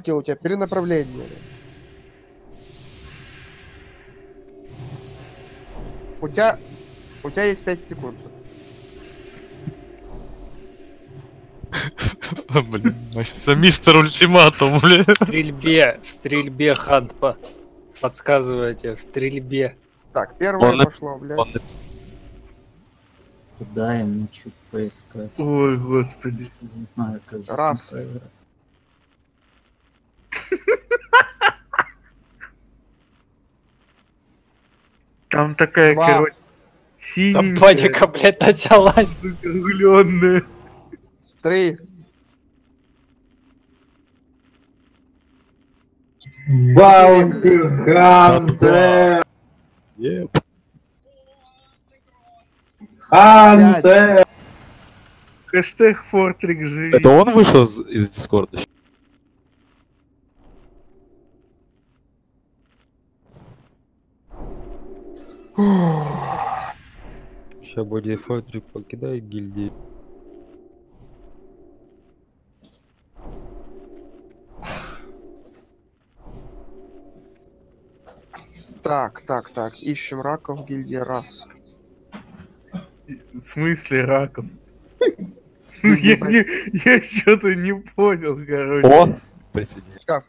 скилл у тебя? Перенаправление. У тебя есть 5 секунд. Блин, мистер ультиматум, блин. В стрельбе Хант подсказывайте, в стрельбе. Так, первое пошло, блядь. Дай ему чуть поискать. Ой, господи. Не знаю, как Раз. Там такая, Два. короче, Там синенькая, паника, блядь, началась. закругленная. 3. Баунти Хантер! Хантер! Хэштег Фортрик живи. Это он вышел из Дискорда? Сейчас будет Фортрик покидает гильдии. Так. Ищем раков в гильдии раз. В смысле раков? Я что-то не понял, короче. О! Присоединись. Шкаф.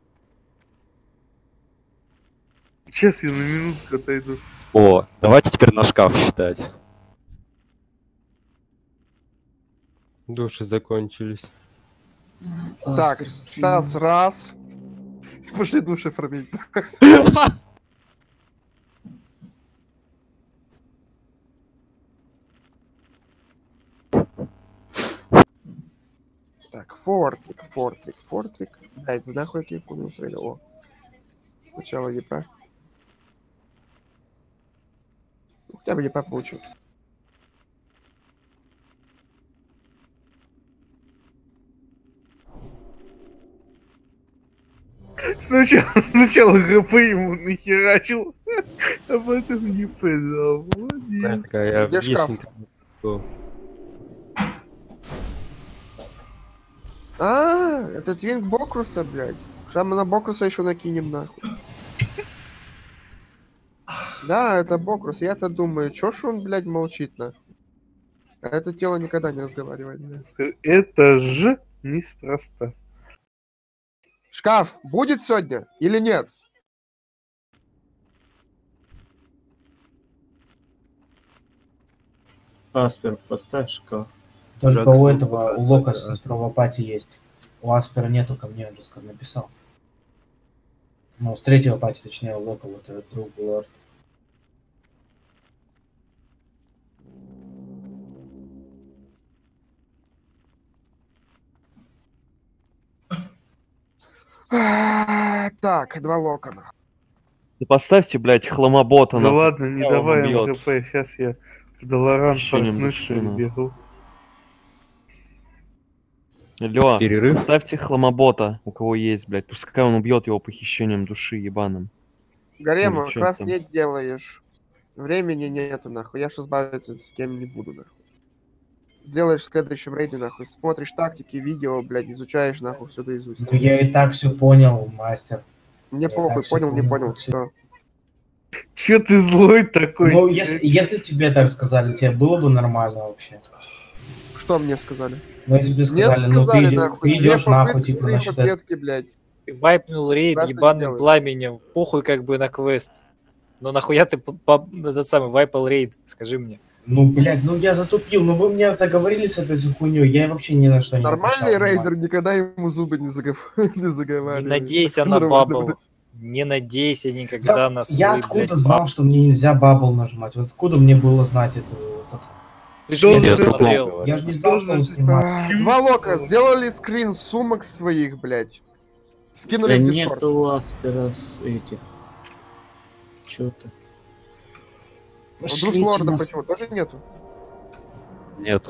Сейчас я на минутку отойду. О, давайте теперь на шкаф считать. Души закончились. Так, сейчас раз. Пошли души пробить. Так, Фортрик. Блять, нахуй я помню сразу. О. Сначала ЕП. Хотя бы ЕП получил. Сначала ГП ему нахерачил, а потом ЕП дал. Молодец. Такая Где шкаф? вестника. Это твинг Бокруса, блядь. Сейчас мы на Бокруса еще накинем, нахуй. Да, это Бокрус. Я-то думаю, чё ж он, блядь, молчит, нахуй. А это тело никогда не разговаривает, блядь. Это ж неспроста. Шкаф будет сегодня или нет? Аспер, поставь шкаф. Только у этого, у Лока с второго пати есть. У Аспера нету, ко мне уже написал. Ну, с третьего пати, точнее, у Лока, вот этот друг был. Так, 2 локона. Да поставьте, блядь, хламобота. Да ладно, не Он давай убьет. МГП, сейчас я в Долоран Ощущением портнусь, что ли, души, бегу. Алло, Перерыв? ставьте хламобота, у кого есть, блядь. Пускай он убьет его похищением души ебаным. Гарема, Ну, чё класс там? не делаешь. Времени нету, нахуй. Я ж избавиться с кем не буду, нахуй. Сделаешь в следующем рейде, нахуй. Смотришь тактики, видео, блядь, изучаешь, нахуй, все до изусть. Ну, я и так все понял, мастер. Мне Я похуй, так всё понял, не понял, всё. все. Чё ты злой такой? Ну, если тебе так сказали, тебе было бы нормально вообще. Что мне сказали? Ну, если бы Мне сказали, ну сказали, ты нахуй, идешь две нахуй, попытки, типа, три значит, это... попытки, блядь. Ты вайпнул рейд Раз ты ебаным делаешь. пламенем. Похуй как бы на квест. Но нахуя ты этот самый вайпал рейд? Скажи мне. Ну, блядь, ну я затупил, ну вы меня заговорили с этой хуйней, я вообще ни на что не Нормальный обращал рейдер внимания. никогда ему зубы не Не заговаривает. надейся на бабл. Не надейся никогда Да, на свой, я откуда блядь, знал, что мне нельзя бабл нажимать? Вот откуда мне было знать это? Ты же не Я с другом смотрел. говорю. Я же не знал, что он снимает. 2 лока, сделали скрин сумок своих, блядь. Скинули Да в нет Дискорд. у Аспера с этих. Чё-то. У Друслорда почему? Тоже нету? Нету.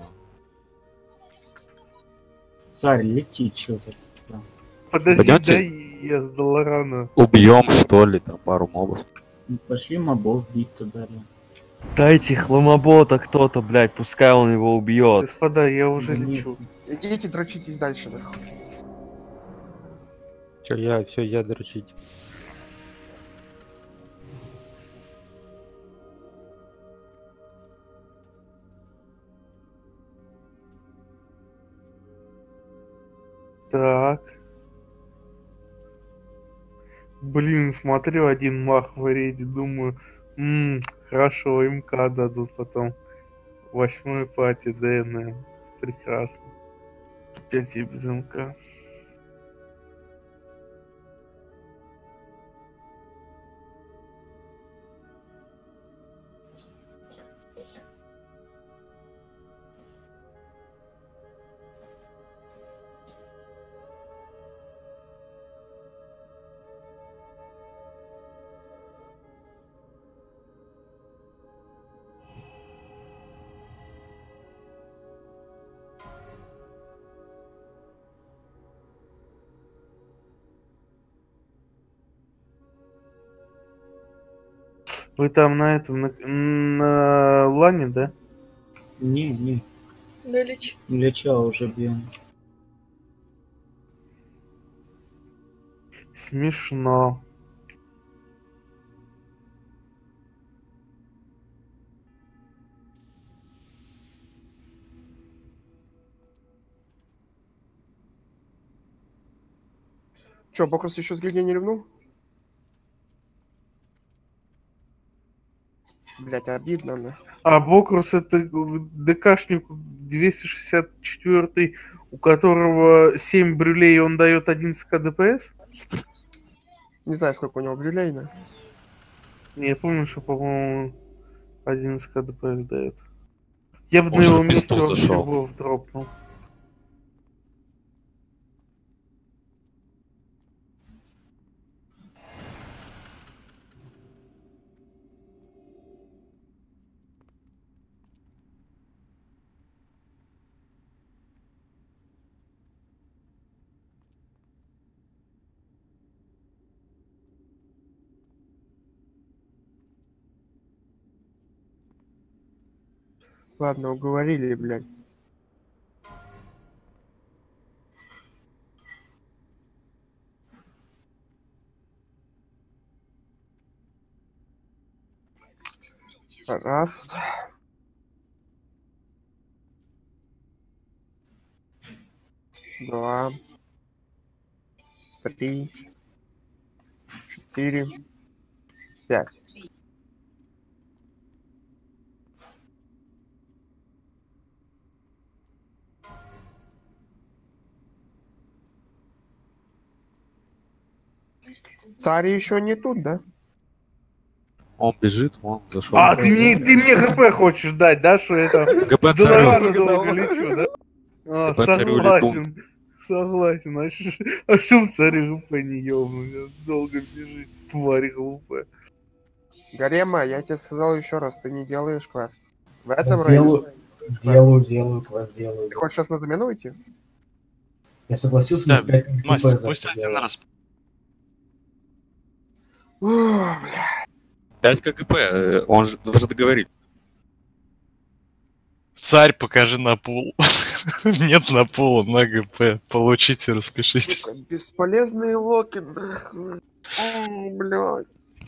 Царь, лети чё-то. Подожди, Пойдёмте? дай я с Долорана. Убьем, что ли, там пару мобов. Пошли мобов бить туда. Дайте хламобота кто-то, блядь, пускай он его убьет. Господа, я уже Да нет. лечу. Идите, дрочитесь дальше, нахуй. Чё, я дрочить. Так. Блин, смотрю, один мах в рейде, думаю, хорошо, МК дадут потом. 8-й пати, ДНМ. Прекрасно. Опять и без МК. Вы там на этом, на лане, да? Не, Налич. Леча уже бьем. Смешно. Че, Бокрус еще с гильдии не ревнул? Блять, обидно, да. А Бокрус это ДКшник 264, у которого 7 брюлей, он дает 11к ДПС? Не знаю, сколько у него брюлей, да. Не, я помню, что, по-моему, 11к ДПС дает. Я бы на Он же его в месте писту вообще зашел. Вов дропнул. Ладно, уговорили, блядь. Раз. Два. Три. 4. 5. Царь еще не тут, да? Он бежит, он зашел. А, ты мне ГП хочешь дать, да, что это? ГП царю. Долларана долго лечу, да? А, ГП царю согласен. Согласен. А что в царе ГП не ёбну? Долго бежит, тварь глупая. Гарема, я тебе сказал еще раз, ты не делаешь квест. В этом Делаю, квест делаю. Ты хочешь сейчас на замену уйти? Я согласился Да, на 5 Мастер, ГП пусть за это один делать. раз. О, бля. 5 КГП, он же даже договорил. Царь, покажи на пул. Нет на пул, на ГП. Получите, распишитесь. Сука, бесполезные локи, нахуй. О, блядь.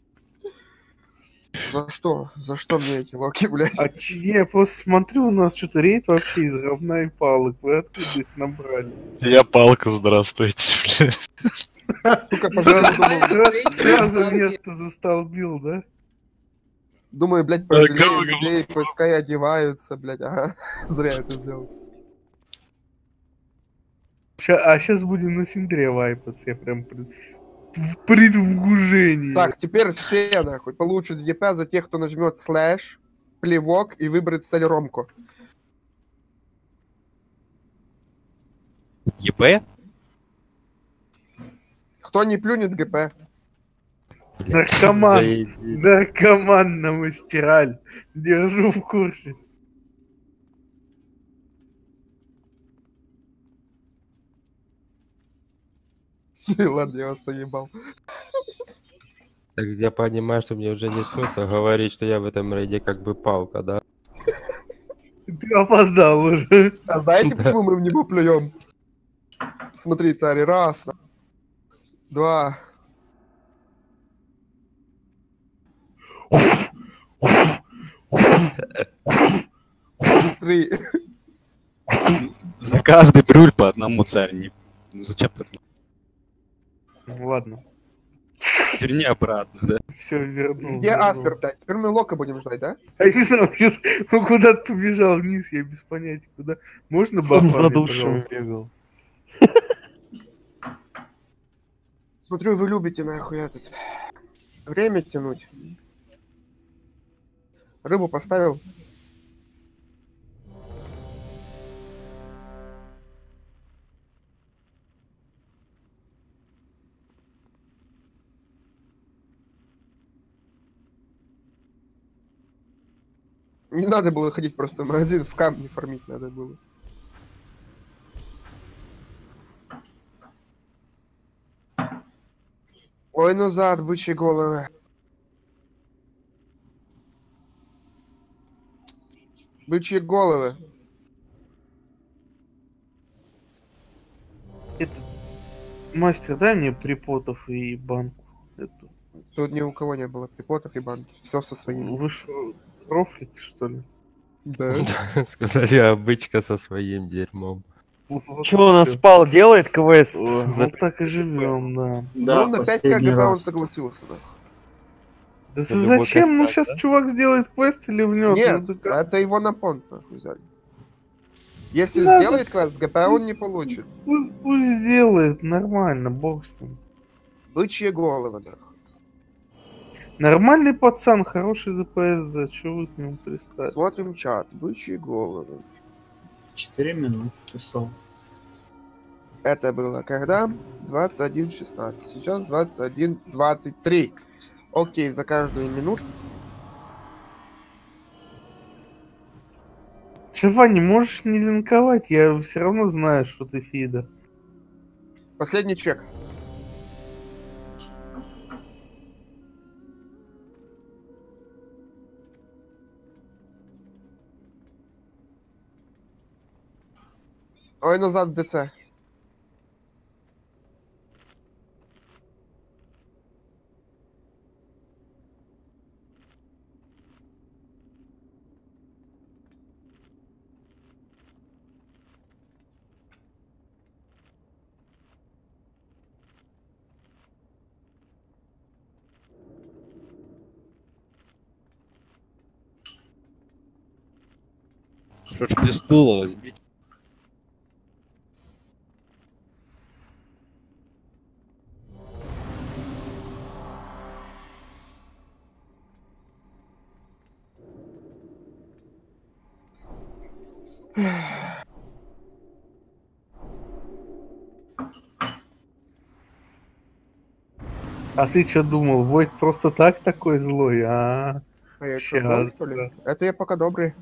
За что? За что мне эти локи, блядь? А я просто смотрю, у нас что-то рейд вообще из говна и палок. Вы откуда их набрали? Я палка, здравствуйте, бля. Сука, пожалуйста, Сразу место застолбил, да? думаю, блядь, Да, пожалею говно. людей, пускай одеваются, блядь, ага. Зря это сделал. А сейчас будем на Синдре вайпаться, я прям в предвкушении. Так, теперь все, нахуй, получат ЕП за тех, кто нажмет слэш, плевок и выберет цель ромку. ЕБ? Кто не плюнет ГП? Наркоман на мастераль. Держу в курсе. Ладно, я вас наебал. Так я понимаю, что мне уже нет смысла говорить, что я в этом рейде как бы палка, да? Ты опоздал уже. А знаете, почему мы в него плюем? Смотри, царь, раз. 2. 3. За каждый брюль по одному царь. Ну зачем так? Ладно. Верни обратно, да? Все, вернул. Где Аспер, блядь? Теперь мы Лока будем ждать, да? Я не знаю, сейчас он куда-то побежал вниз, я без понятия куда. Можно Он бафами, за душем пожалуйста? бегал. Смотрю, вы любите нахуй этот... Время тянуть. Рыбу поставил. Не надо было ходить просто в магазин, в камни фармить надо было. Ой, ну зад, бычьи головы. Бычьи головы. Это... Мастер, дай мне припотов и банку. Эту. Тут ни у кого не было припотов и банки. Все со своими. Вы что, профлите, что ли? Да. Сказали, а бычка со своим дерьмом. Вот Че у нас всё. спал делает квест? Вот так и живем, да. Да, Ну, на 5 последний КГБ он раз. согласился, да. Да Это любой зачем? Ну косяк, сейчас да? чувак сделает квест или внес? Нет, Ну, так- это его на понт нахуй взяли. Если Да, сделает квест с ГП, он не получит. Пусть сделает, нормально, бог с ним. Бычьи головы, нахуй. Нормальный пацан, хороший ЗПС, да, чё вы к нему пристали? Смотрим чат. Бычьи головы. 4 минуты писал. Это было когда? 21:16. Сейчас 21:23. Окей, за каждую минуту. Чува, не можешь не линковать, я все равно знаю, что ты фидер. Последний чек. Ой, назад в ДЦ. Что ж без стула возьмите. А ты что думал, Войт просто так такой злой? А, А я что, злой, что ли? Это я пока добрый.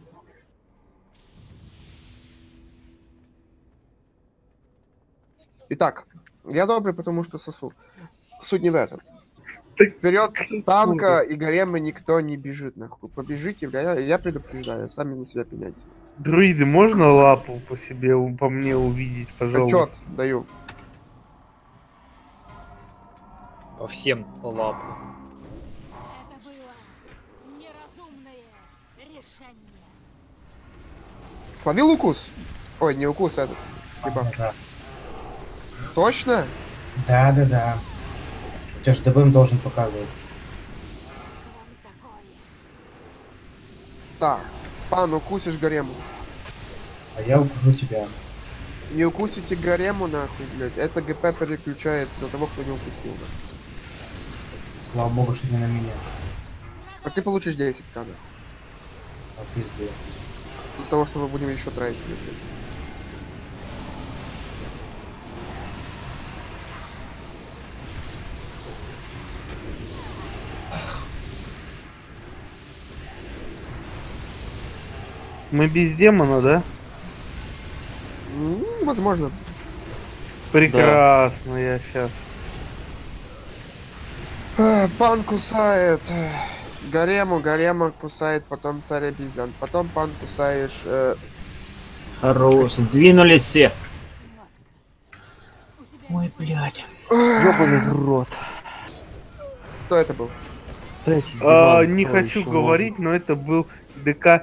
Итак, я добрый, потому что сосу. Суть не в этом. Вперед танка и гарема никто не бежит, нахуй. Побежите, бля, я предупреждаю, сами на себя пеняйте. Друиды, можно лапу по себе, по мне увидеть, пожалуйста? Отчет даю. По всем лапу. Это было неразумное решение. Словил укус? Ой, не укус, этот. Типа. Да. Точно? Да. У тебя же ДБМ должен показывать. Так. Пан, укусишь гарему. А я укажу тебя. Не укусите гарему, нахуй, блядь. Это ГП переключается на того, кто не укусил. Нахуй. Слава богу, что не на меня. А ты получишь 10 кадров. А пизде. Для того, что мы будем еще тратить. блядь. Мы без демона, да? Возможно. Прекрасно, я сейчас. Пан кусает гарема кусает, потом царь обезьян, потом пан кусаешь... Хорош, сдвинулись все. Ой, блядь. Ёбаный в рот. Кто это был? Третий диван. Не Ой, хочу ещё говорить, но это был ДК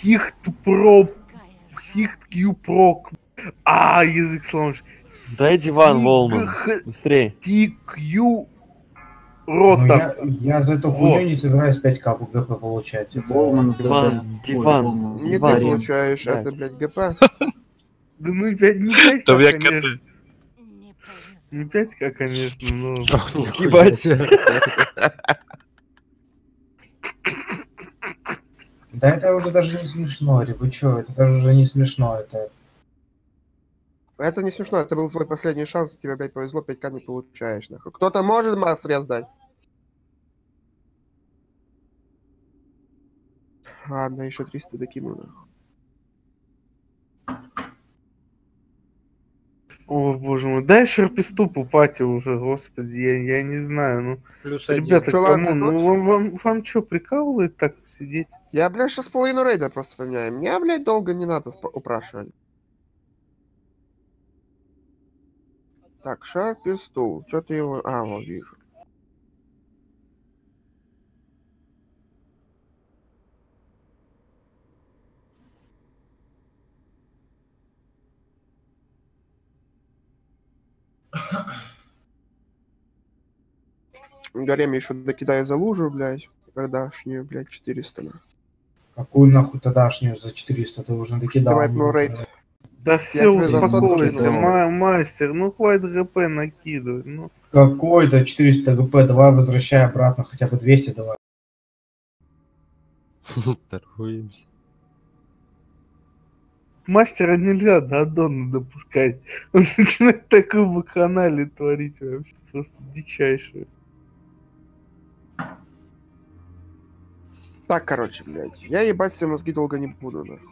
Хихт-Q-Прок. Язык сломаешь. Дай диван, Волман. Быстрее. TQ Ну, Рота. я за эту Вот. хуйню не собираюсь 5к ГП получать. Это- Волман в Диван, ДБ. диван. Ой, Волман. Не ты Диван. получаешь, Блядь. это, блядь, ГП. Да ну не 5к, Да я конечно. Не повезло. Не 5к, конечно, но... Ебать. Да это уже даже не смешно, Ри, вы чё, это даже уже не смешно, это... Это не смешно, это был твой последний шанс, тебе, блядь, повезло, 5к не получаешь, нахуй. Кто-то может масс дать? Ладно, еще 300 докину, нахуй. О, боже мой, дай шарпиступу пати уже, господи, я не знаю, ну... Плюс один. Ребята, Чё, кому? ладно, Ну, вам что, прикалывает так сидеть? Я, блядь, сейчас половину рейда просто поменяю. Мне, блядь, долго не надо упрашивать. Так, шарпистул. Чё ты его... вот вижу. Гарем еще докидай за лужу, блядь. Продашнюю, блядь, 400. Какую нахуй тогдашнюю за 400 ты уже накидал? Давай ну рейд. Да все, тебе за успокойся, сотку мастер, ну хватит ГП накидывать, ну. Какой-то 400 ГП, давай возвращай обратно, хотя бы 200 давай. Торгуемся. Мастера нельзя до аддона допускать. Он начинает такую бакханалию творить вообще, просто дичайшую. Так, короче, блядь. Я ебать себе мозги долго не буду, нахуй.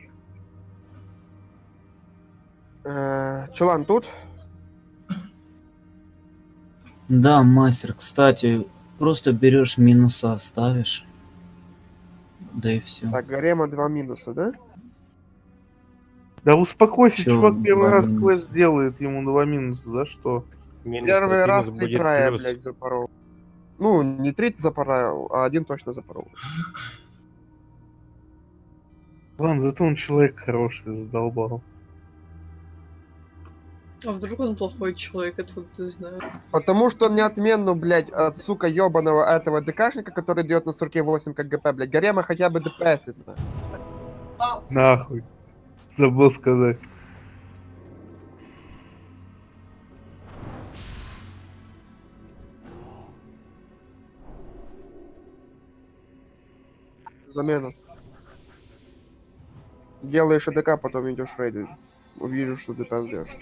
Чулан тут? Да, мастер, кстати, просто берешь минусы, оставишь. Да и все. Так, Гарема 2 минуса, да? Да успокойся, Чё, чувак первый 2 раз минуса? квест делает, ему 2 минуса, за что? Первый раз 3 трая, блядь, запорол. Ну, не 3 запорол, а 1 точно запорол. Ладно, зато он человек хороший, задолбал. А вдруг он плохой человек, откуда ты знаешь? Потому что он не отмену, блядь, от, сука, ёбаного этого ДКшника, который дает на 48 как ГП, блядь. Гарема хотя бы ДПСит, нахуй. Нахуй. Забыл сказать. Замена. Делаешь АДК, потом идешь в рейд. Увижу, что ты пиздешь.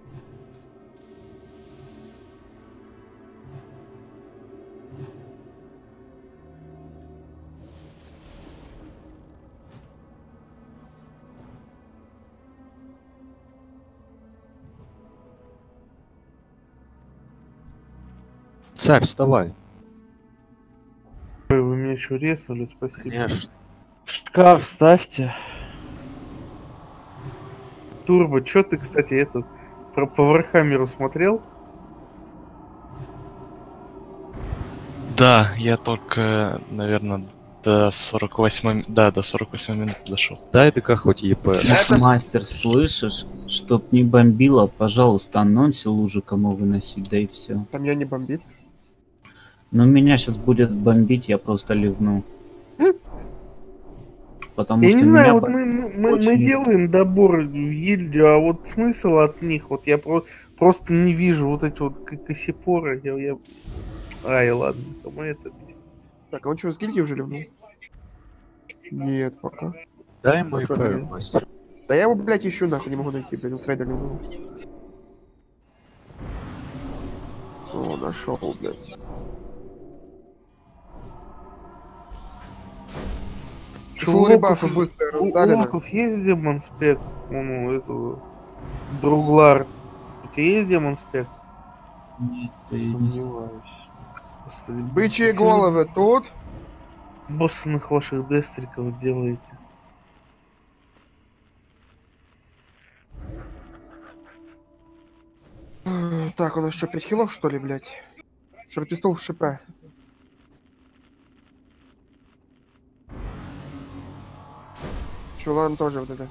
Царь, вставай. Ой, вы меня еще резали, спасибо. Конечно. Шкаф ставьте. Турбо, чё ты, кстати, этот про по Вархаммеру смотрел? Да, я только, наверное, до 48 минут дошел. Дай ДК хоть ЕП. Мастер, слышишь? Чтоб не бомбило, пожалуйста, анонси лужи кому выносить, да и все. Там я не бомбит. Но меня сейчас будет бомбить, я просто ливну. Потому Я что не знаю, меня вот мы очень- делаем добор в гильдию, а вот смысл от них, вот я просто не вижу вот эти вот косипоры. Ай, ладно, кому это объяснить? Так, а он что, с гильдии уже ливнул? Нет, пока. Дай ему Что ИП, ты? мастер. Да я его, блядь, ищу, нахуй, не могу найти, блядь, с рейда ливнул. О, нашел, блядь. Фул ребафы быстро раздали, У да? локов есть демон спек? Ну, эту... Друглард. У тебя есть демон спек? Нет, я не знаю. Господи, Бычьи зачем головы тут. боссных ваших дестриков делаете? Так, у нас что, 5 хилов, что ли, блядь? Шарпистол в ШП. Чулан тоже вот это.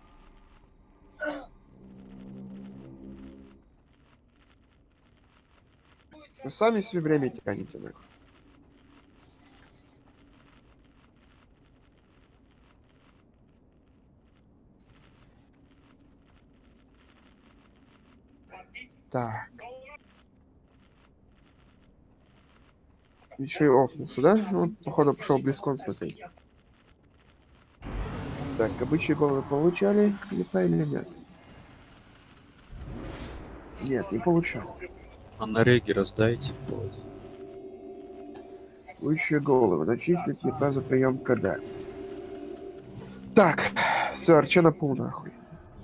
Вы сами себе время тянете, нахуй. Так. Еще и офнулся, да? Ну, походу, пошел Близкон смотреть. Так, обычные головы получали ЕП или нет? Нет, не получал. А на реги раздайте, блядь. Лучшие головы. Начислить ЕП за прием КД. Так, все, Арчена пул нахуй.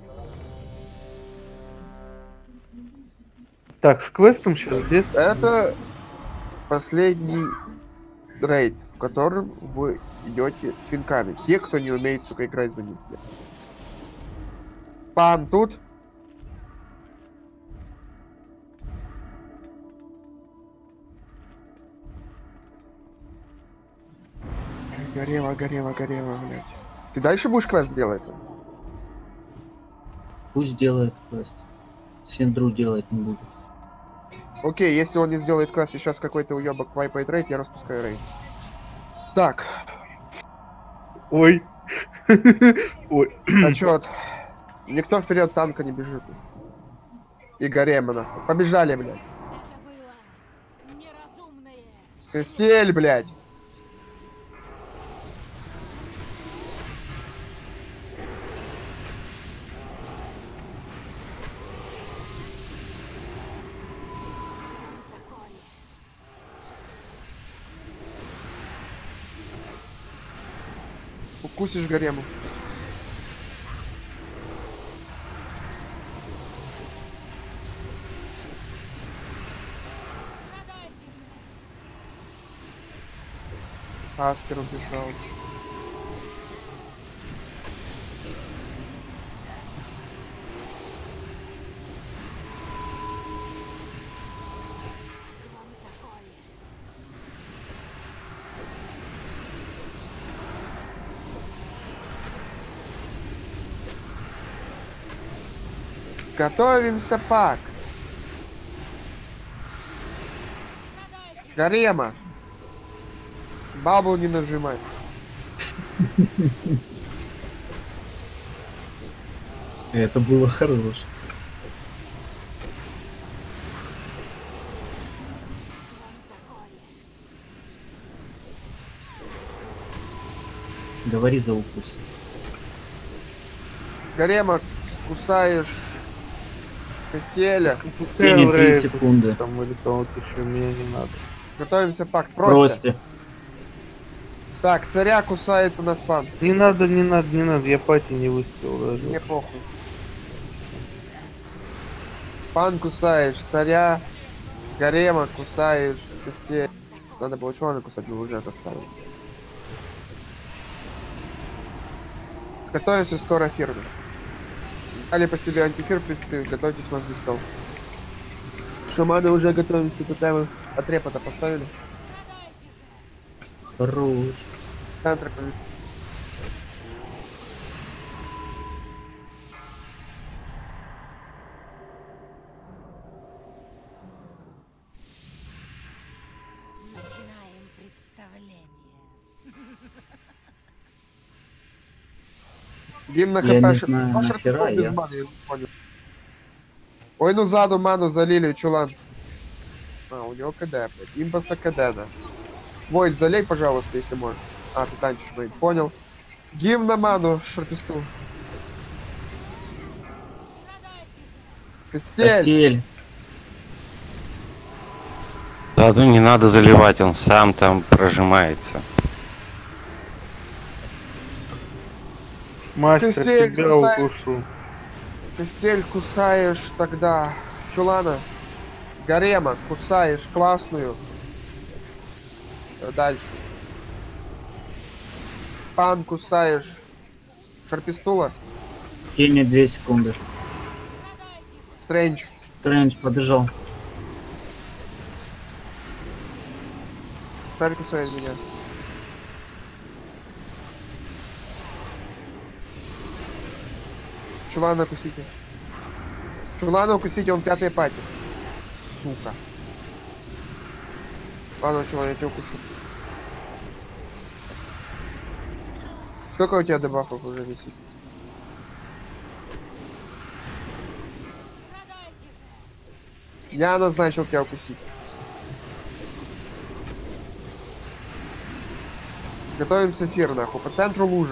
Так, с квестом сейчас без... Это последний рейд, в котором вы идете твинками. Те, кто не умеет, сука, играть за них. Пан тут. Горело, блядь. Ты дальше будешь квест делать? Пусть делает квест. Синдру делать не будет. Окей, если он не сделает квест, сейчас какой-то уебок вайпает рейд, я распускаю рейд. Так. Ой. Ой. Отчет. Никто вперед танка не бежит. И Гарема, нахуй. Побежали, блядь. Костель, блядь. Укусишь Гарему. Аспер убежал. Готовимся, пакт. Гарема. Бабу не нажимай. Это было хорошо. Говори за укус. Гарема, кусаешь Костеля. Тени 3 секунды. Там или кого-то еще, мне не надо. Готовимся, пакт. Просто. Так, царя кусает у нас пан. Не надо, я пати не выставил даже. Мне похуй. Пан кусаешь, царя, Гарема кусаешь, Костель. Надо было человека кусать, но уже оставил. Готовимся, скоро фирмы. Дали по себе антифир, в принципе, готовьтесь, нас здесь стол. Шаманы уже готовимся, тотемы от репота поставили. Хорош. Центр. Начинаем представление. Гимн на Я не хп. знаю, нахера без я. маны, я не понял. Ой, ну заду ману залили, чулан. А, у него КД, блядь. Импаса КД, да. Войд, залей, пожалуйста, если можешь. А, ты танчишь, Войд, понял. Гимн на ману, шарпистул. Костель. Да, ну не надо заливать, он сам там прожимается. Мастер, Костель, тебя кусаешь. укушу. Костель кусаешь тогда. Чулана. Гарема кусаешь классную. Дальше. Пан кусаешь. Шарпистула. Тени 2 секунды. Стрэндж. Стрэндж побежал. Царь кусает меня. Чулана укусите. Чулана укусите, он 5-й пати. Сука. Ладно, чулан, я тебя укушу. Сколько у тебя дебафов уже висит? Я назначил тебя укусить. Готовим сафир, нахуй. По центру лужа.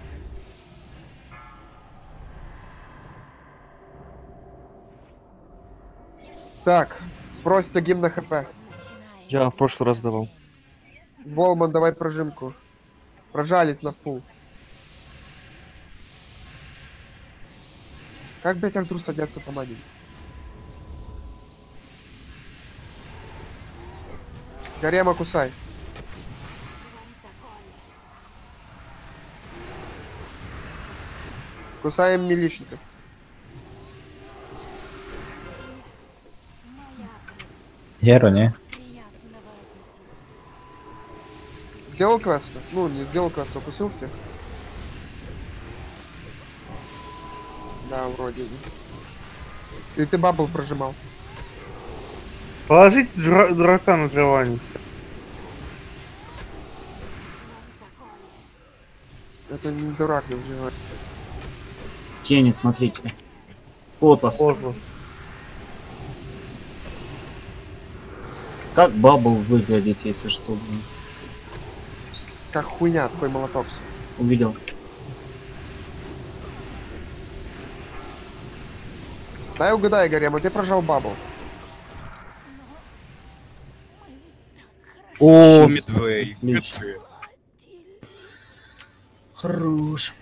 Так, просите гимн на ХП. Я в прошлый раз давал. Волман, давай прожимку. Прожались на фул. Как, блять, Артур садятся по магии? Гарема, кусай. Кусаем милишников. Геру, не? Сделал квест? Ну, не сделал квест, укусил всех. Да, вроде. Или ты бабл прожимал? Положите дурака на Джованни. Это не дурак, не вживает. Тени, смотрите. Вот вас. Как бабл выглядит, если что? Как хуйня, такой молоток. Увидел. Дай угадай, Гарема, ты прожал бабл. О, Медвей, ГЦ. Хорош.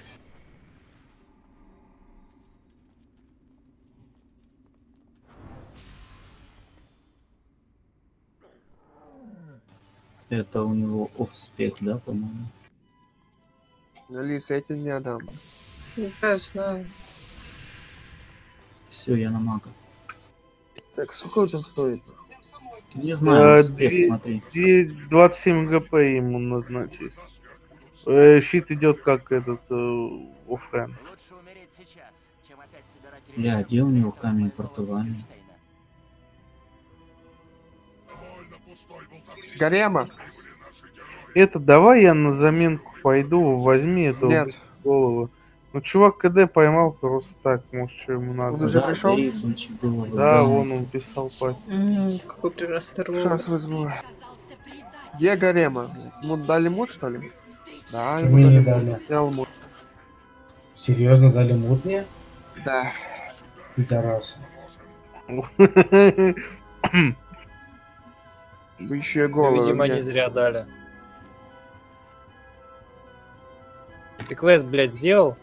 Это у него офспех, да, по-моему? Алиса, я тебе не отдам. Я знаю. Все, я на мага. Так, сколько там стоит? Не знаю, успех, смотри. 27 ГП ему назначить. Щит идет как этот оффрен. Бля, где у него камень портования? Гарема. Это давай я на заменку пойду, возьми эту Нет. голову. Ну, чувак КД поймал просто так, может, что ему надо. Он уже пришел? Да, вон он писал пать. Какой прекрасный ролик. Сейчас вызову. Где Гарема? Ему дали мут, что ли? Да, Почему ему не дали дали? мут. Снял мут. Серьезно дали мут мне? Да. Пидорасы. Вы еще и голову. Видимо, мне. не зря дали. Ты квест, блядь, сделал?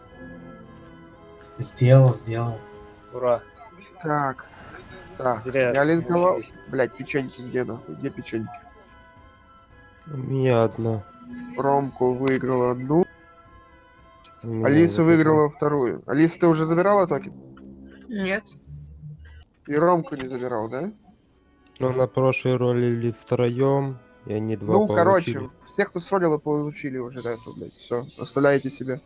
Сделал. Ура. Так. Так. Зря Я линковал. мучились. Блять, печеньки где нахуй? Где печеньки? У меня одна. Ромку выиграла одну. У меня Алиса вот выиграла вторую. Алиса, ты уже забирала токен? Нет. И Ромку не забирал, да? Ну, на прошлой роли втроем, и они два Ну, получили. короче, все, кто сролил, получили уже это, блядь. Все, оставляете себе.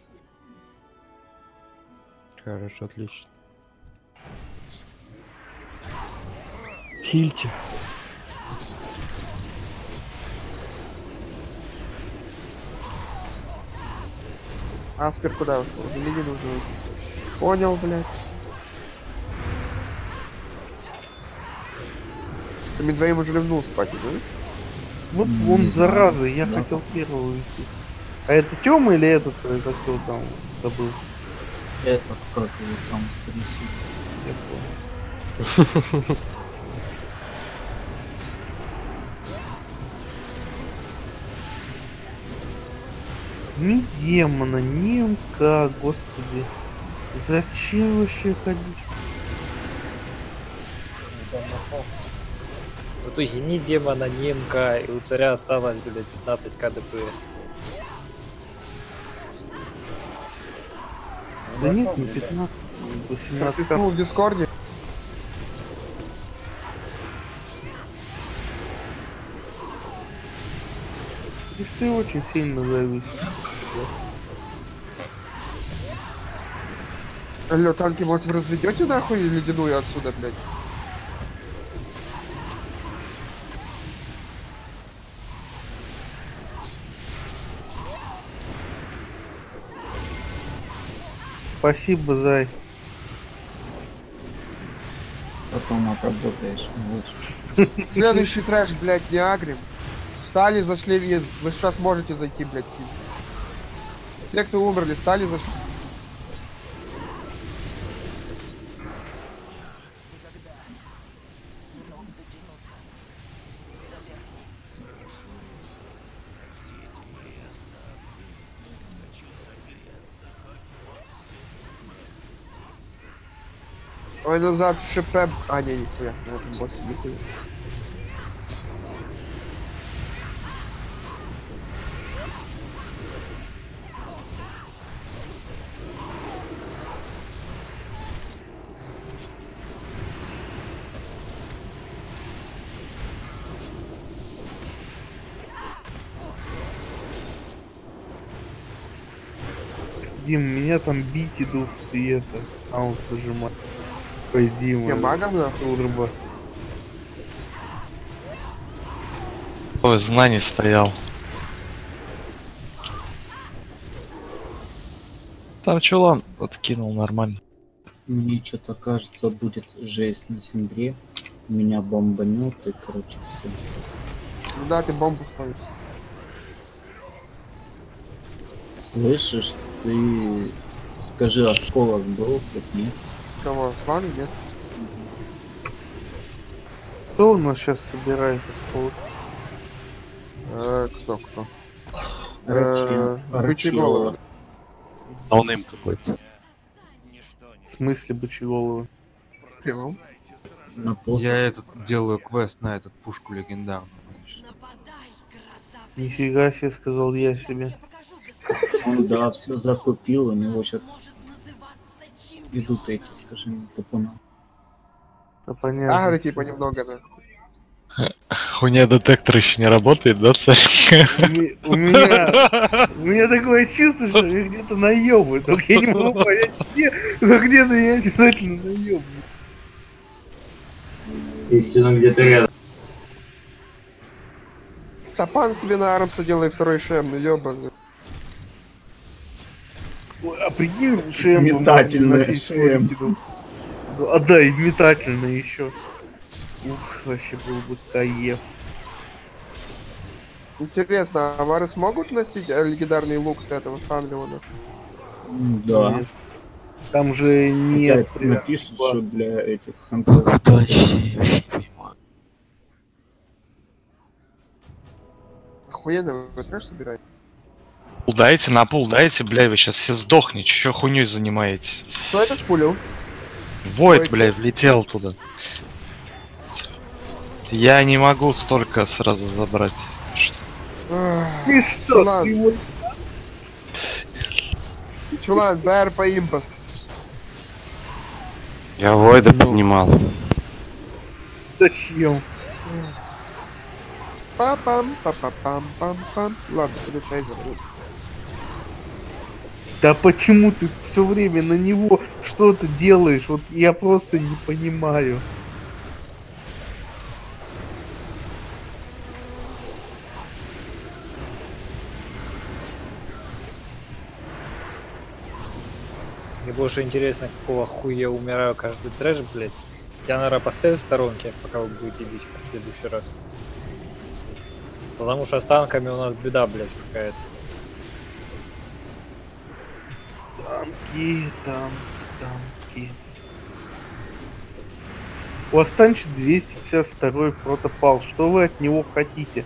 Хорошо, отлично. Хильте. Аспер куда ушел? За мини нужно уйти. Понял, блядь. Ты мне двоим уже ливнул спать, да? Вот он зараза, я хотел первого уйти. А это Тёма или этот, это кто там забыл? Это как его там стрясут. Ни демона, ни МК, господи. Зачем вообще ходить? В итоге ни демона, ни МК, и у царя осталось, блядь, 15к ДПС. Да нет, не 15, 18. Притянул в Дискорде. Квесты очень сильно зависят. Алло, танки, может, вы разведете нахуй ледяную отсюда, блядь? Спасибо, Зай. Потом отработаешь. Вот. Следующий трэш, блядь, не агрим. Встали, зашли в Инск. Вы сейчас можете зайти, блядь, в Инск. Все, кто умерли, встали, зашли. Ой, назад в ШП. А, не, нихуя. Вот он, босс, нихуя. Дим, меня там бить идут, и это. Аут нажимать. Ой, Дима. Я магом, да? Турбо. Ой, знаний стоял. Там чулан откинул нормально. Мне что-то кажется, будет жесть на Синдре. Меня бомбанет и, короче, все. Ну да, ты бомбу ставишь. Слышишь, ты скажи, осколок был, хоть нет? С кого? С вами, нет? Кто у нас сейчас собирает осколок? Кто? Рачи- Бычий головы. Ноунейм какой-то. В смысле бычьеголовы? Прямом? На пост. Я этот делаю квест на этот пушку легендарную. Нифига себе, сказал я себе. Он, да, все закупил, у него сейчас идут эти, скажи мне, топуна. Да понятно. Агры, типа, немного, да. Хуйня детектор еще не работает, да, царь? У меня такое чувство, что я где-то наебываю. Только я не могу понять, где, но где-то я обязательно наебываю. Истина где-то рядом. Топан себе на Армса делай второй шем, ну ёбаный. Ой, а прикинь, шем Метательный носить шем. свой. А да, и метательный еще. Ух, вообще был бы кайф. Интересно, а вары смогут носить легендарный лук с этого Санлиона? Да. Нет. Там же нет. Хотя напишут, что для этих хантов. Какой-то вообще не понимаю. Охуенно, вы трэш собираете? Пул дайте, на пул дайте, бля, вы сейчас все сдохнете, чё хуйней занимаетесь? Кто это спулил? Войд, бля, влетел туда. Я не могу столько сразу забрать. Что? Ты что? Чулан, БР по импас. Я Войда поднимал. Зачем? Пам-пам, пам-пам-пам-пам. Ладно, получай забыл. Да почему ты все время на него что-то делаешь? Вот я просто не понимаю. Мне больше интересно, какого хуя я умираю каждый трэш, блядь. Я, наверное, поставлю в сторонке, пока вы будете бить в следующий раз. Потому что с танками у нас беда, блядь, какая-то. Танки. У вас танчит 252-й протопал. Что вы от него хотите?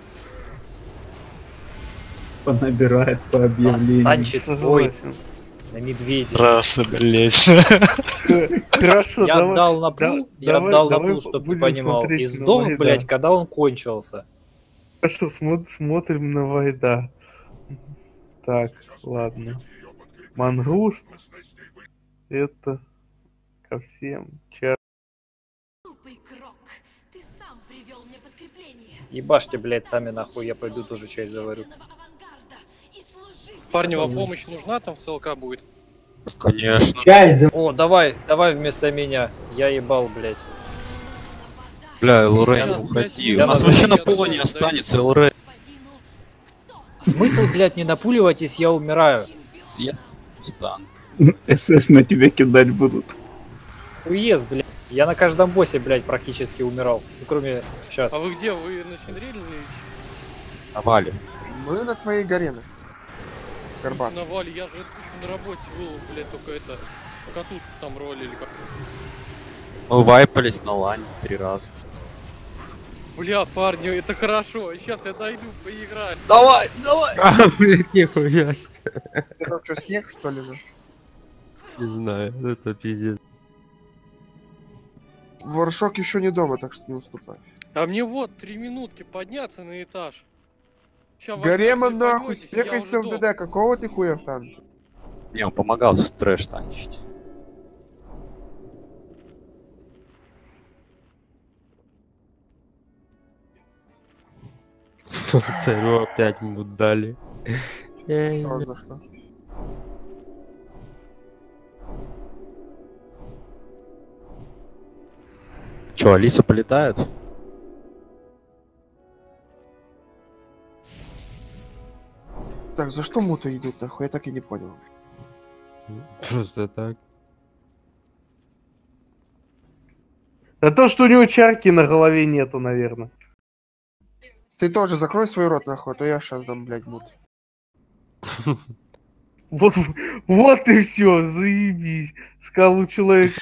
Понабирает по объявлению. Танчит Войд на медведя. Раз, блять. Хорошо, я отдал на пул, давай чтобы ты будем понимал. смотреть И на сдох, Войда. блядь, когда он кончился. Хорошо, смотрим на Войда. Так, ладно. Мангуст. Это ко всем. Ебашьте, блядь, сами нахуй, я пойду тоже чай заварю. Парни, вам помощь нужна там в ЦЛК будет? Конечно. О, давай вместо меня. Я ебал, блядь. Бля, Лорен, уходи. Я У нас на- вообще на я пола не останется, Лорен. Смысл, блядь, не напуливайтесь, я умираю. Я встану. СС на тебя кидать будут. Хуез, блядь. Я на каждом боссе, блядь, практически умирал. Ну, кроме сейчас. А вы где? Вы на Синдреле или Навали. Мы на твоей горе. Горбат. на Вале? Я же еще на работе был, блядь, только это катушку там ролили как. Мы вайпались на лане 3 раза. Бля, парни, это хорошо. Сейчас я дойду, поиграю. Давай! А, блядь, нихуя. Ты там что, снег, что ли? Не знаю, это пиздец. Воршок еще не дома, так что не уступай. А мне вот 3 минутки подняться на этаж. Ща Гарема возьмете, нахуй, пойдете, я спекайся в уже ДД, какого ты хуя в танке? Не, он помогал трэш танчить. Царю опять ему дали. Что за что? Че, Алиса полетает? Так, за что муты идут нахуй? Я так и не понял. Просто так. Да то, что у него чарки на голове нету, наверное. Ты тоже закрой свой рот нахуй, а то я сейчас дам, блядь, мут. Вот и все, заебись. Сказал у человека.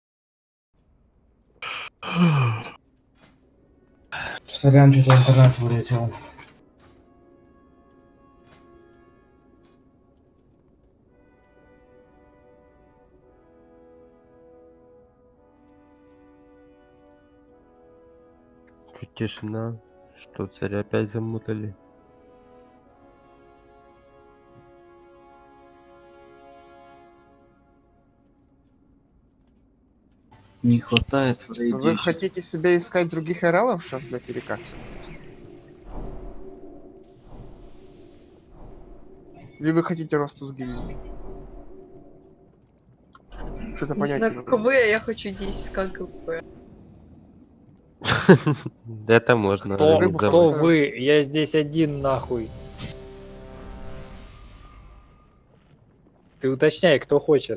Сорян, что-то интернет вылетел. Чуть тишина. Что, царя опять замутали? Не хватает в рейде Вы ещё. хотите себе искать других РЛов сейчас, блядь, или как? Или вы хотите распуск гильдии? Что-то Не понять знаю, не как могу. КВ, я хочу 10 как КВ. Это можно. Кто вы? Я здесь один, нахуй. Ты уточняй, кто хочет.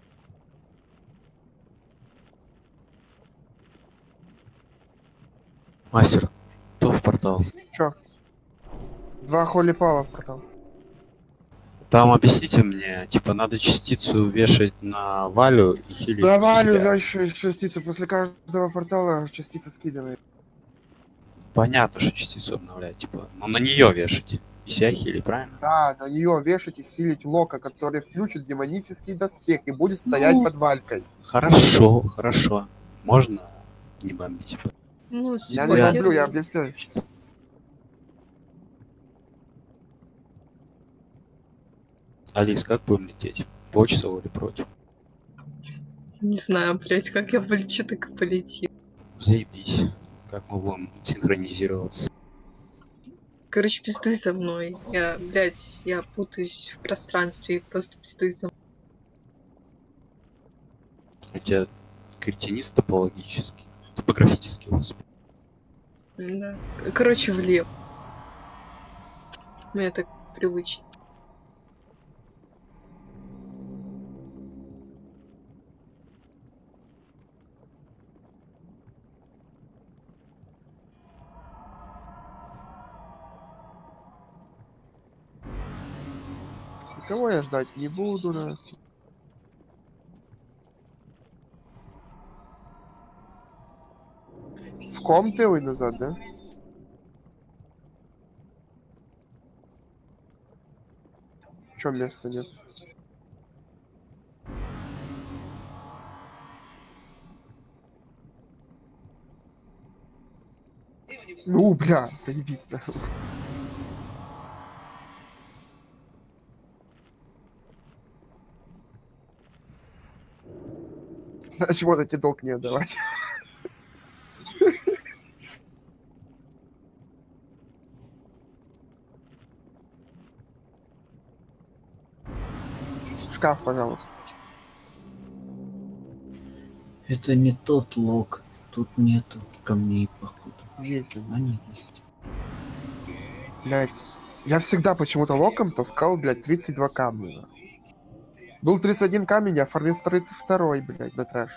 Мастер, кто в портал? Чё? 2 холи пала в портал. Там объясните мне, типа, надо частицу вешать на Валю и хилить Да, Валю, себя. дальше частица. После каждого портала частица скидывает. Понятно, что частицу обновлять, типа, но на нее вешать. И себя хилить, правильно? Да, на нее вешать и хилить Лока, который включит демонический доспех и будет стоять под Валькой. Хорошо, хорошо. Можно не бомбить. Ну, Я не бомблю, я объясняю. Алис, как будем лететь? По часовой или против? Не знаю, блять, как я полечу, так и полетим. Заебись. Как мы будем синхронизироваться? Короче, пиздуй за мной. Я путаюсь в пространстве и просто пиздуй за мной. У тебя кретинист топологический, топографический, господи. Да. Короче, влево. Мне так привычно. Кого я ждать не буду, нахуй. В ком ты ой назад, да? Чё места нет? Ну, бля, заебись, да. Значит, вот эти долг не отдавать. шкаф, пожалуйста. Это не тот лог. Тут нету камней, походу. Есть. Они есть. Блядь. Я всегда почему-то локом таскал, блядь, 32 камня. Был 31 камень, я оформил 32, блядь, на трэш.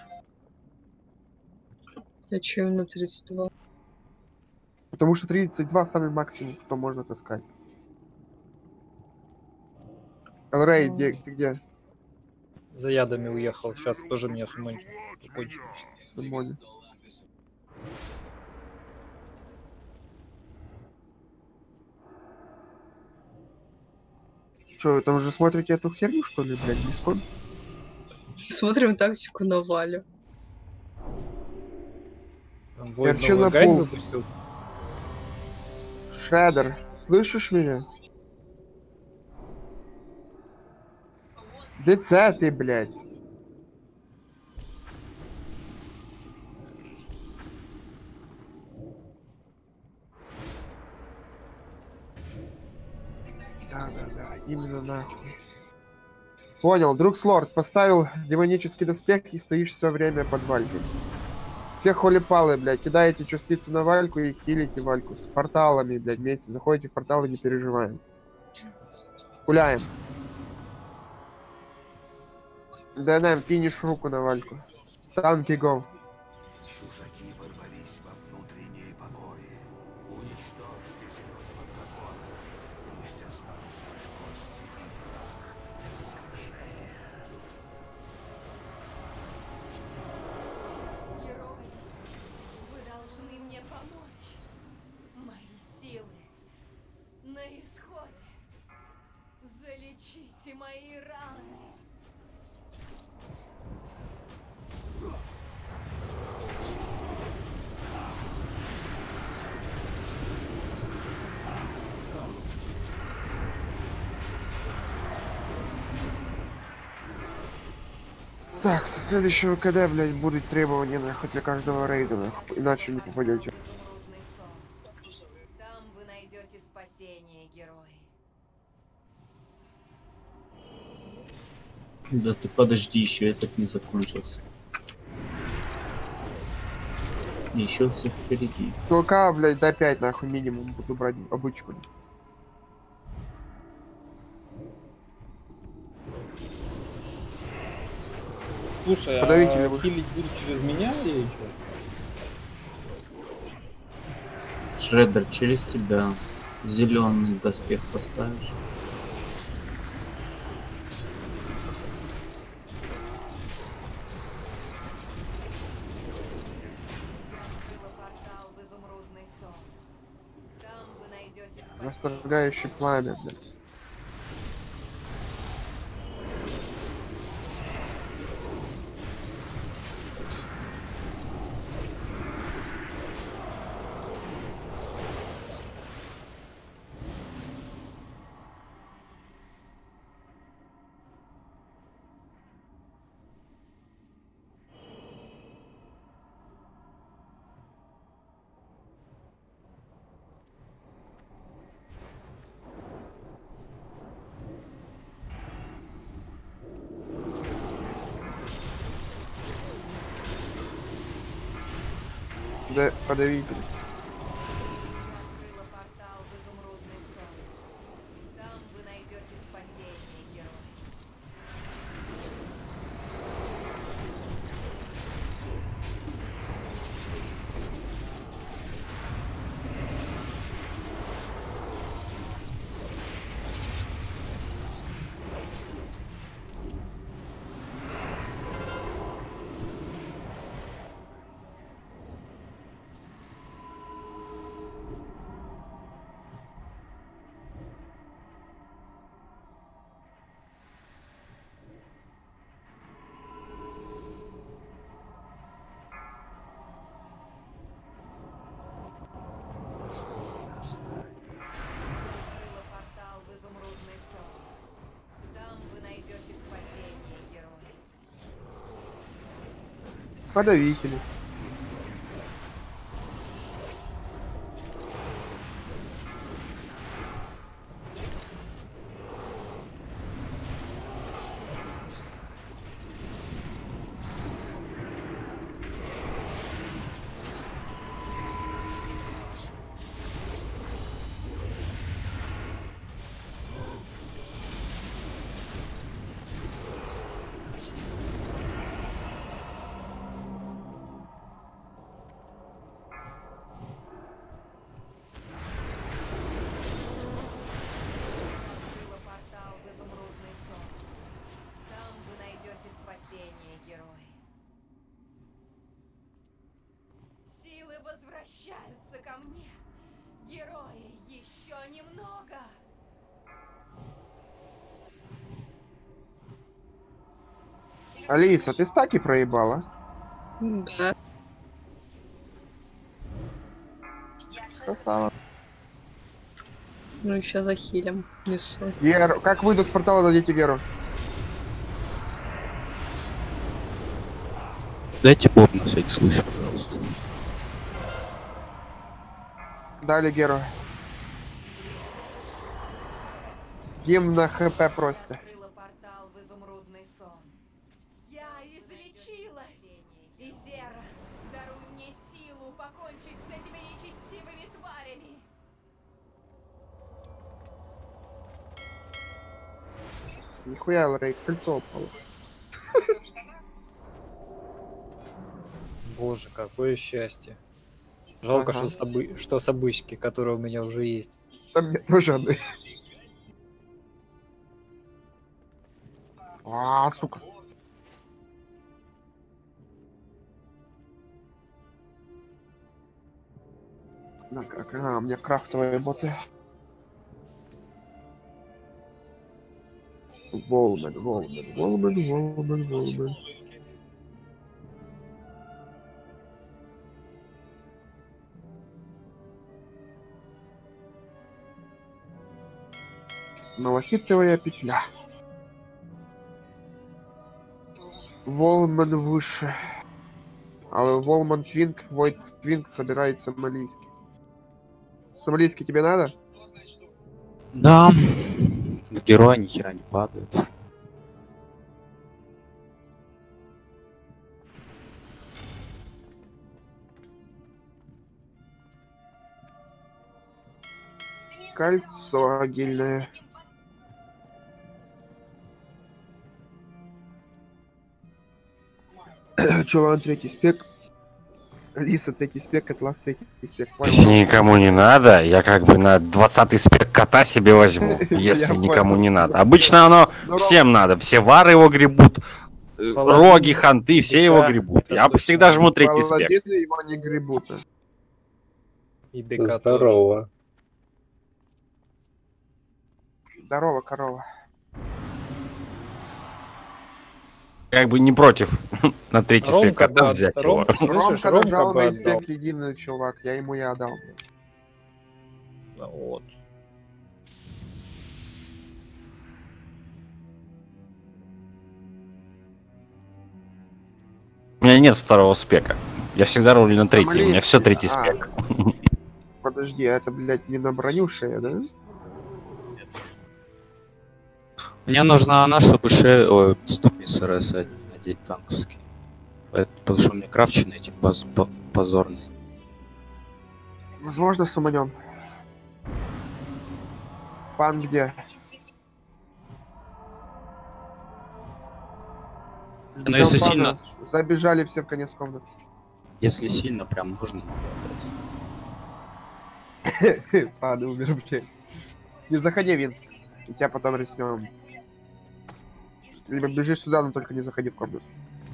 А чё именно 32? Потому что 32 самый максимум, кто можно таскать. Элрей, ты где? За ядами уехал. Сейчас тоже меня сумонит. Кончилось. Сумонит. Че, вы там уже смотрите эту херню, что ли, блядь, Дискон? Смотрим тактику на Валю. Войд новый гайд выпустил. Шредер, слышишь меня? ДЦ ты, блядь. Да, именно нахуй. Понял, друг Слорд, поставил демонический доспех и стоишь все время под Валькой. Все холипалы, блядь, кидаете частицу на Вальку и хилите Вальку. С порталами, блядь, вместе. Заходите в порталы, не переживаем. Гуляем. ДНМ, кинешь руку на Вальку. Танки, го. Чужаки ворвались во внутренние покои. Уничтожьте зеленого дракона. Пусть останутся лишь кости и прах для воскрешения. Герои, вы должны мне помочь. Мои силы на исходе. Залечите мои раны. Так, со следующего КД, блядь, будут требования, нахуй, для каждого рейда, нахуй, иначе не попадете. Там вы найдете спасение, герои. Да ты подожди, еще этот не закончился. Еще все впереди. Силка, блядь, до 5, нахуй, минимум буду брать обычку. Слушай, Подавите а его. хилить будут через меня или что? Шреддер, через тебя. Зеленый доспех поставишь. Портал в изумрудный сон. Там вы найдете Расставляющий пламя, блядь. Да, подавите. портал в изумрудный сон. Там вы найдете спасение, герои. Портал в изумрудный сон. Там вы найдете спасение, герои. Подавители. немного. Алиса, ты стаки проебала? Да. Красава. Ну еще захилим. Несу. Геру, как выйду с портала, дадите Геру. Дайте боб на всякий случай, пожалуйста. Дали Геру. Гимн на ХП просто. Открыла портал в изумрудный сон. Я излечилась. Изера, даруй мне силу покончить с этими нечестивыми тварями. Нихуя, Лрей, кольцо упало. Боже, какое счастье. Жалко, Ага. что с обычки, которые у меня уже есть. Там мне тоже одной. А, сука. На, как, у меня крафтовые боты. Волмен. Малахитовая петля. Волман выше. А Волман Твинк, Войт Твинк собирает сомалийский. Сомалийский тебе надо? Да. Героя ни хера не падает. Кольцо агильное. Чулан третий спек. Лиса третий спек, Атлас третий спек. Если никому не надо, я как бы на 20-й спек кота себе возьму, если никому не надо. Обычно оно всем надо, все вары его гребут, роги, ханты, все его гребут. Я всегда жму третий спек. Паладины его не гребут. И ДК Здорово. Здорово, корова. Как бы не против на третий спек кота взять его. Ромка нажал на спек единый чувак, я ему и отдал. Вот. У меня нет второго спека. Я всегда рулю на третий, у меня все третий спек. Подожди, а это, блядь, не на броню шея, да? Мне нужна она, чтобы ступни с РС надеть танковские. Потому что у меня крафченые эти позорные. Возможно, суманем. Пан где? Но если сильно... Забежали все в конец комнаты. Если сильно прям нужно, Пан умер, блядь. Не заходи, Винс. И тебя потом рискнем. Либо бежишь сюда, но только не заходи в комнату.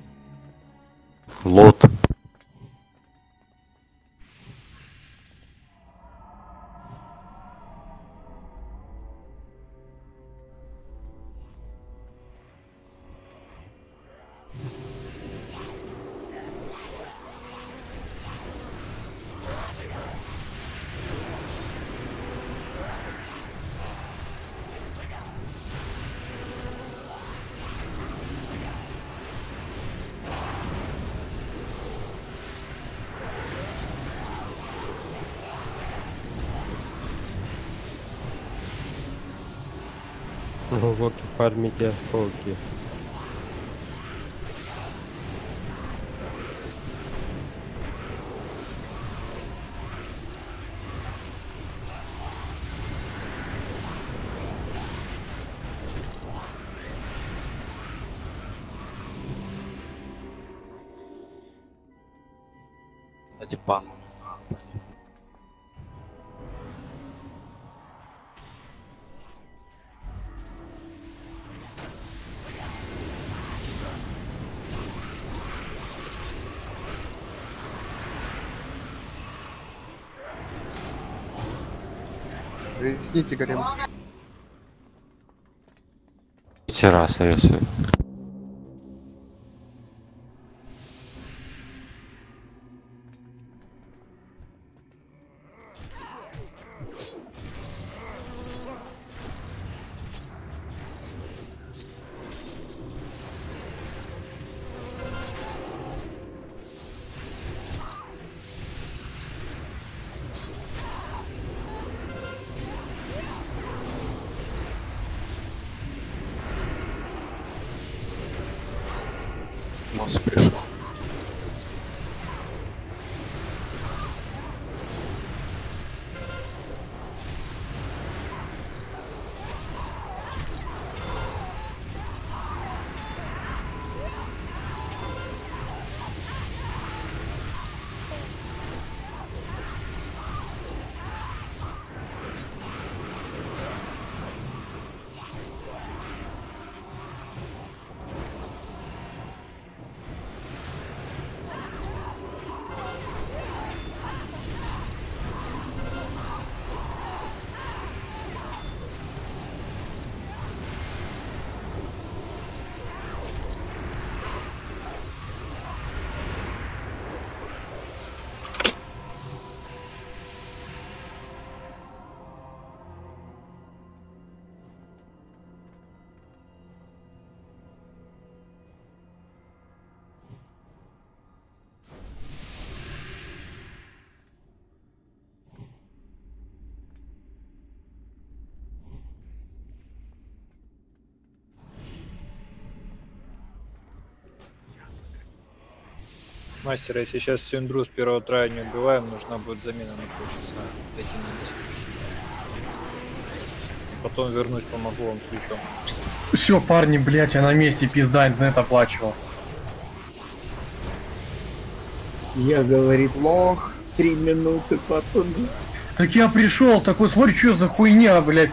Лот. Вот фармите осколки. Кстати, пану. Ресните, Гарем. Раз рисую. Мосс пришел. Мастер, если сейчас Синдру с первого трая не убиваем, нужна будет замена на полчаса. Дайте мне бесконечно. Потом вернусь, помогу вам с лючом. Все, парни, блять, я на месте, пизда, интернет оплачивал. Я, говорит, лох. 3 минуты, пацаны. Так я пришел, такой, смотри, что за хуйня, блять.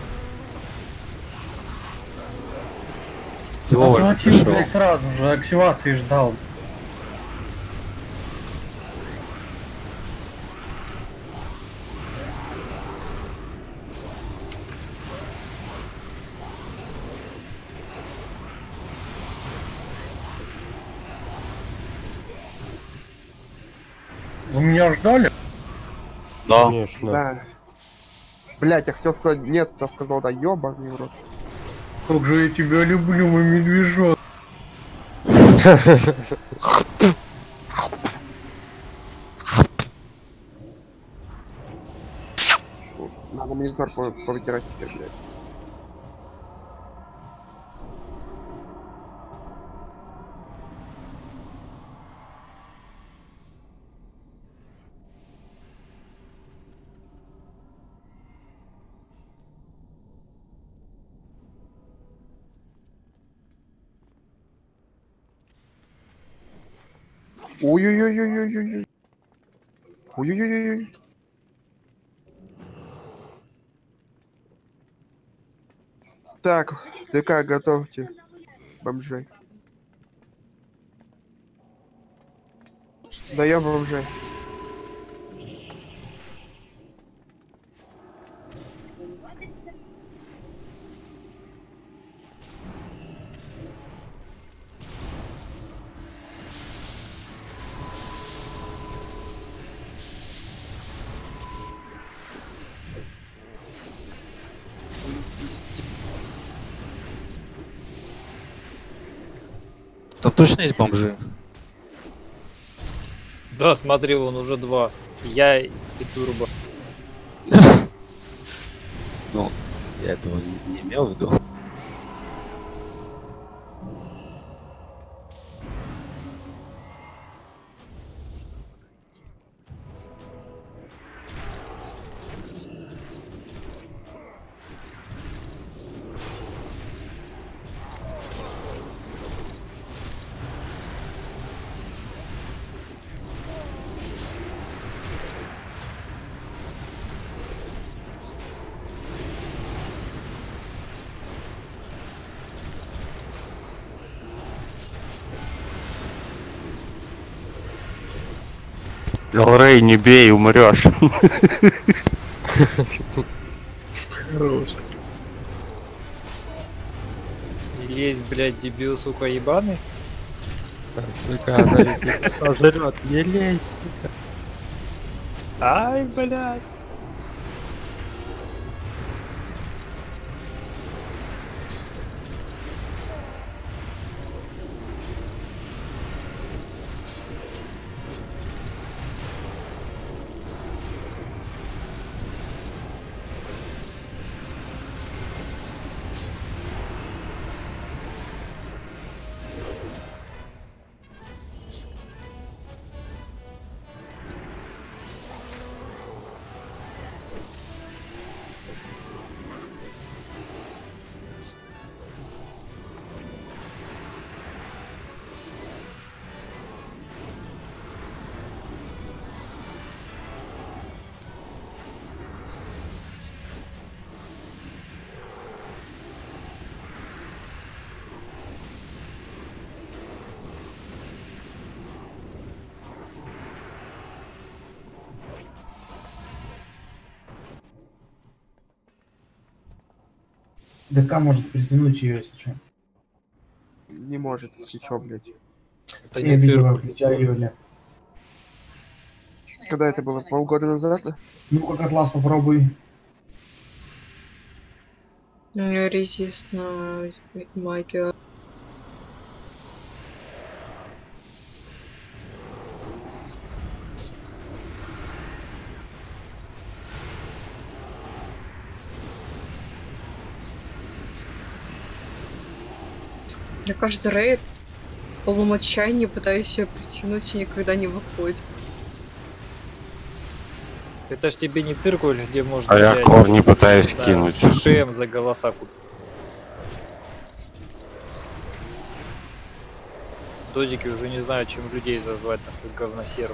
Оплатил, блять, сразу же, активации ждал. Вы меня ждали? Да. Конечно. Да. Блять, я хотел сказать нет, а сказал да, ёбаный в рот. Как же я тебя люблю, мой медвежат. Надо монитор повытирать теперь, блядь. Ой-ой-ой-ой-ой-ой. Ой-ой-ой-ой. Так, ДК, готовьте бомжей. Даем бомжей. Там точно есть бомжи? Да, смотри, вон уже 2. Я и Турбо. Ну, я этого не имел в виду. Рэй, не бей, умрешь. Хорош. И лезь, блядь, дебил, сука, ебаный. Сука, она летит, сожрет, не лезь, сука. Ай, блядь. ДК может притянуть ее, если что. Не может, если чё, блядь. Это Я не видел, цирк. притягивали. Когда это было? Полгода назад? Да? Ну, как Атлас, попробуй. У меня резист на магию. Я каждый рейд в полном отчаянии пытаюсь ее притянуть и никогда не выходит. Это ж тебе не циркуль, где можно... А я блядь, корни пытаюсь да, кинуть. ШМ за голоса купить. Додики уже не знают, чем людей зазвать на свой говносерв.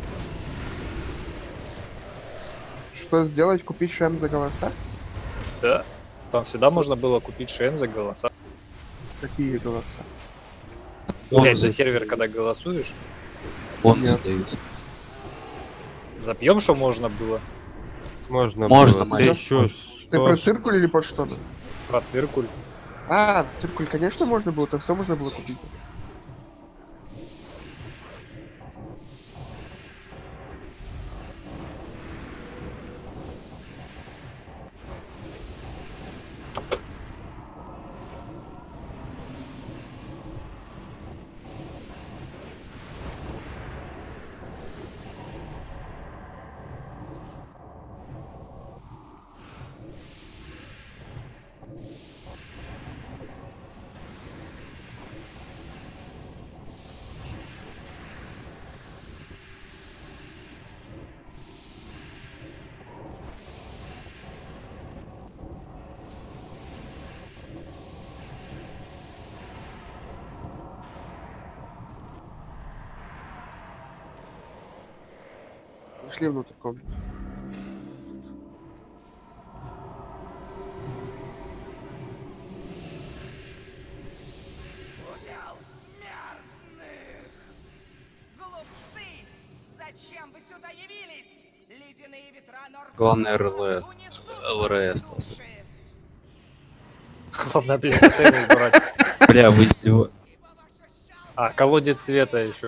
Что сделать? Купить ШМ за голоса? Да. Там всегда можно было купить ШМ за голоса. Какие голоса? Блять, за сервер, когда голосуешь. Бонусы даются. Запьем, что можно было? Можно Можно, было. Мась. Ты про циркуль или под что-то? Про циркуль. А, циркуль, конечно, можно было, то все можно было купить. Пошли внутрь комнаты. Зачем вы сюда явились? Ледяные ветра Главное ЛР остался. Главное, блядь, отель брать. Бля, вы издеваетесь. А, колодец цвета еще.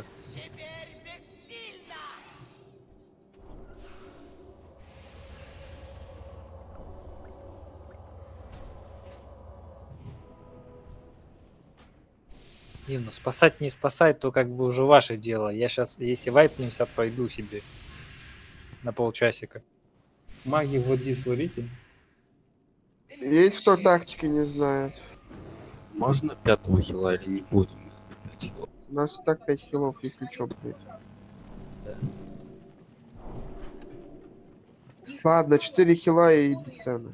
Не, ну спасать не спасать, то как бы уже ваше дело. Я сейчас, если вайпнемся, пойду себе на полчасика. Маги в воде сварите. Есть кто тактики не знает. Можно 5-го хила или не будем? В 5 хилов. У нас и так 5 хилов, если чё, блядь. Да. Ладно, 4 хила и цены.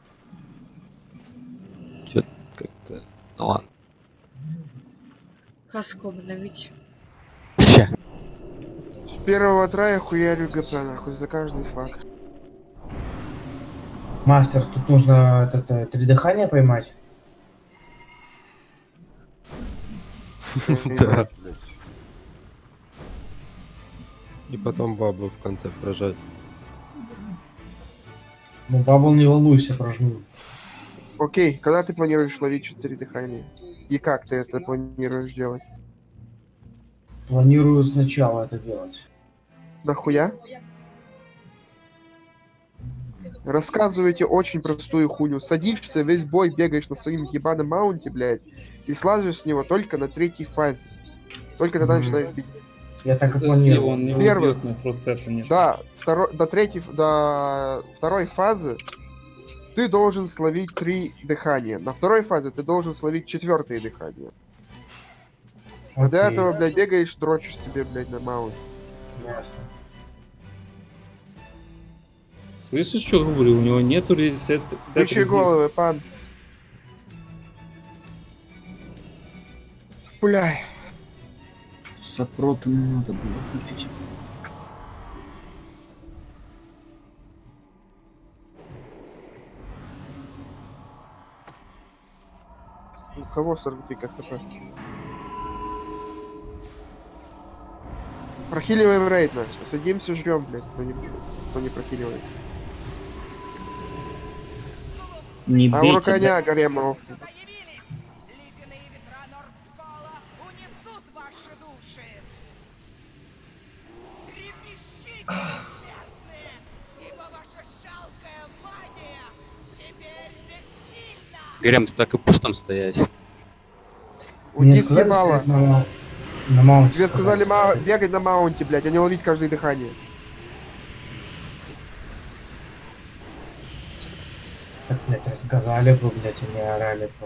Чё-то как-то... Ну ладно. Каску обновить. Ща. С первого трая хуярю ГП, нахуй, за каждый слаг. Мастер, тут нужно это 3 дыхания поймать. Да. И потом баблу в конце прожать. Ну, бабл, не волнуйся, прожму. Окей, когда ты планируешь ловить 4 дыхания? И как ты это планируешь делать? Планирую сначала это делать. Нахуя? Рассказывайте очень простую хуйню. Садишься, весь бой бегаешь на своем ебаном маунте, блядь, и слазишь с него только на 3-й фазе. Только тогда начинаешь бить. Я так и Подожди, планировал. он не Первый. убьет на фрустсетту. Да, до второй фазы ты должен словить 3 дыхания. На второй фазе ты должен словить 4-е дыхание. А до Окей. этого, блядь, бегаешь, дрочишь себе, блядь, на маунт. Ясно. Слышишь, что говорю? У него нету резет. Включи головы, пан. Пуляй. Сопрота не надо было выпить. У кого 43 хп? Прохиливаем рейд наш. Садимся, жрем, блядь, но не прохиливаем. Не А бейте, у коня да. Гаремов. Гарем, ты так и будешь там стоять? Уйди Мне сказали съебало. стоять на маунте. Тебе сказали бегать на маунте, блядь, а не ловить каждое дыхание. Так, блядь, рассказали бы, блядь, и не орали бы.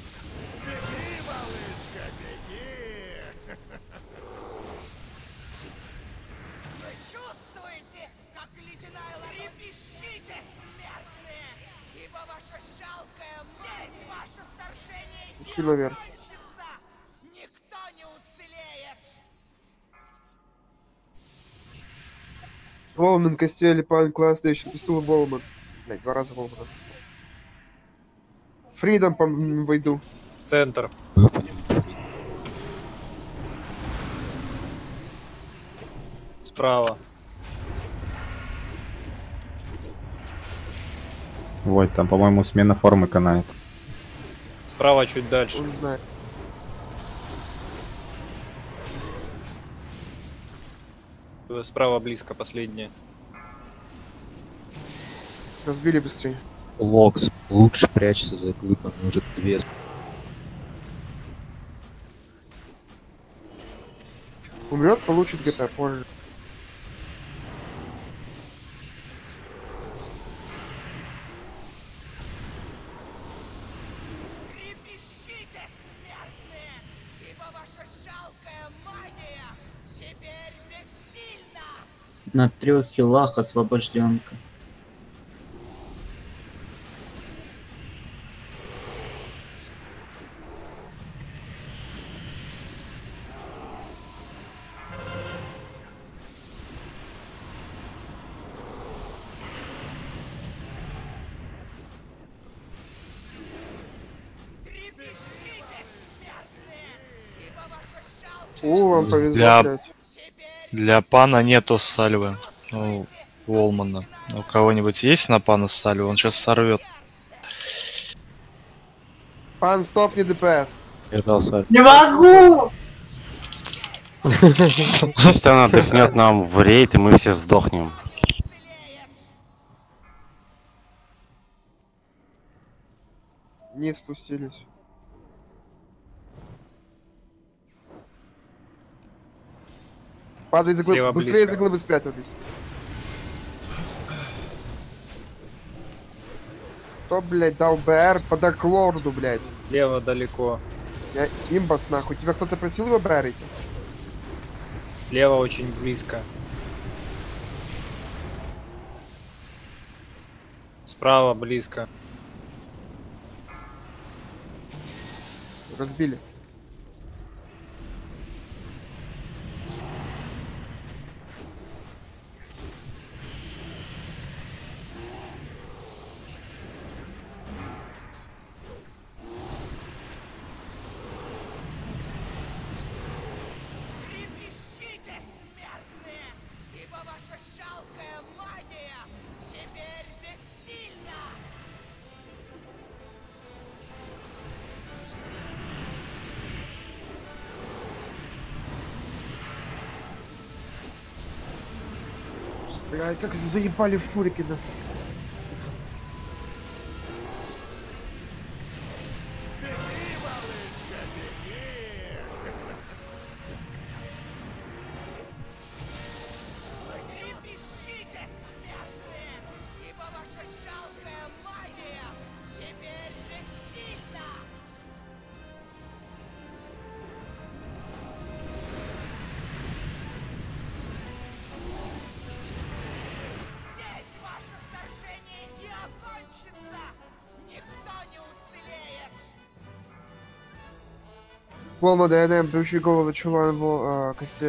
Ищи наверх. Волман, Костель, Пан, классный, еще пистол Волман. Блять, 2 раза Волмана. Фридом войду. В центр. Справа. Вот, там, по-моему, смена формы канает. Справа чуть дальше. Он знает. Справа близко, последняя. Разбили быстрее. Локс, лучше прячься за глыбами, уже 2. Умрет, получит ГП позже. На 3 хилах освобожденка. Вам повезло, Для, блядь. для пана нету сальвы. Ну, Волмана. У кого-нибудь есть на пана сальвы? Он сейчас сорвет. Пан, стопни ДПС. Я дал сальву. Не могу! Пусть она отдохнет нам в рейд, и мы все сдохнем. Не спустились. Падай за Слева глыбы. Быстрее близко. за глыбы спрятались. Кто, блядь, дал БР по Дарклорду, блядь? Слева далеко. Я имбас, нахуй. Тебя кто-то просил его бэрить? Слева очень близко. Справа близко. Разбили. Блядь, как заебали Фурикина. Волма ДНМ, плющи голову чулан в кости.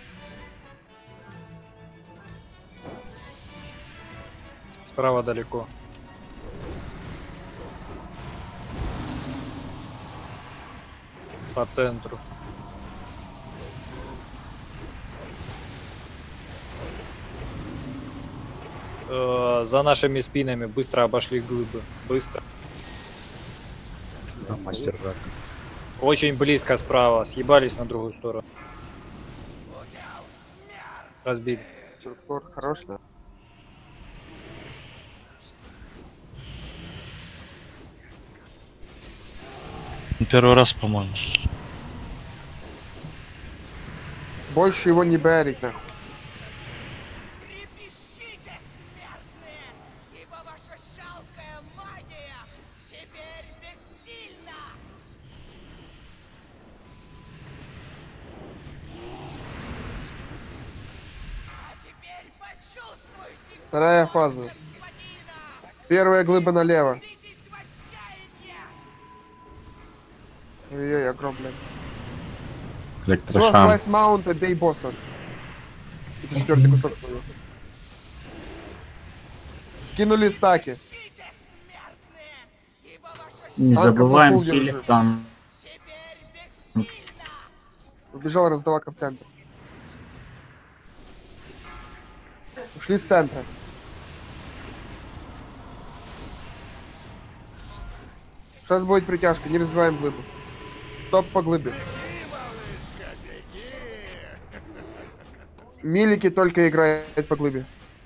Справа далеко. По центру. За нашими спинами быстро обошли глыбы. Быстро. Да, мастер рак. Очень близко справа. Съебались на другую сторону. Разбили. Флор хорош, да? Первый раз, по-моему. Больше его не бэрить, нахуй. Вторая фаза. Первая глыба налево. Ой-ой, огром, блядь. Все, Электрошам. слайс маунта, бей босса. Это 4-й кусок снова. Скинули стаки. Не Танков на забываем фул хилить держи. там. Убежал раздавака в центр. Ушли с центра. Сейчас будет притяжка, не разбиваем глыбу. Стоп по глыбе. Милики только играют по глыбе.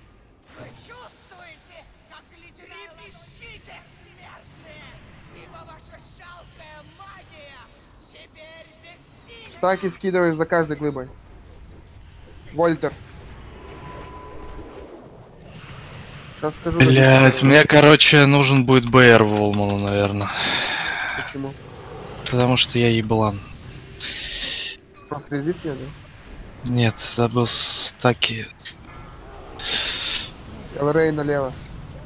Стаки скидываем за каждой глыбой. Вольтер. Сейчас скажу. Блять, мне, короче, нужен будет БР Волману, наверное. Почему? Потому что я еблан. Просто резист нет, да? Нет, забыл стаки. Элрей налево.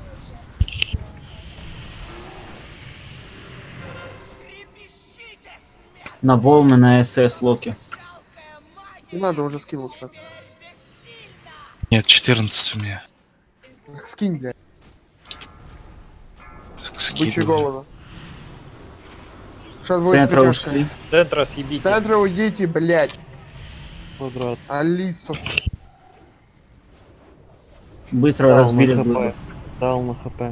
На волны на СС локи. Не надо, уже скинул стак. Нет, 14 у меня. Скинь, блядь. Скидываю. Бычья голова. Сейчас С будет центра притяжка. ушли. С центра С съебите. центра уйдите, блядь. Квадрат. Алису. Быстро Дал разбили на глыбы. хп. Дал на хп.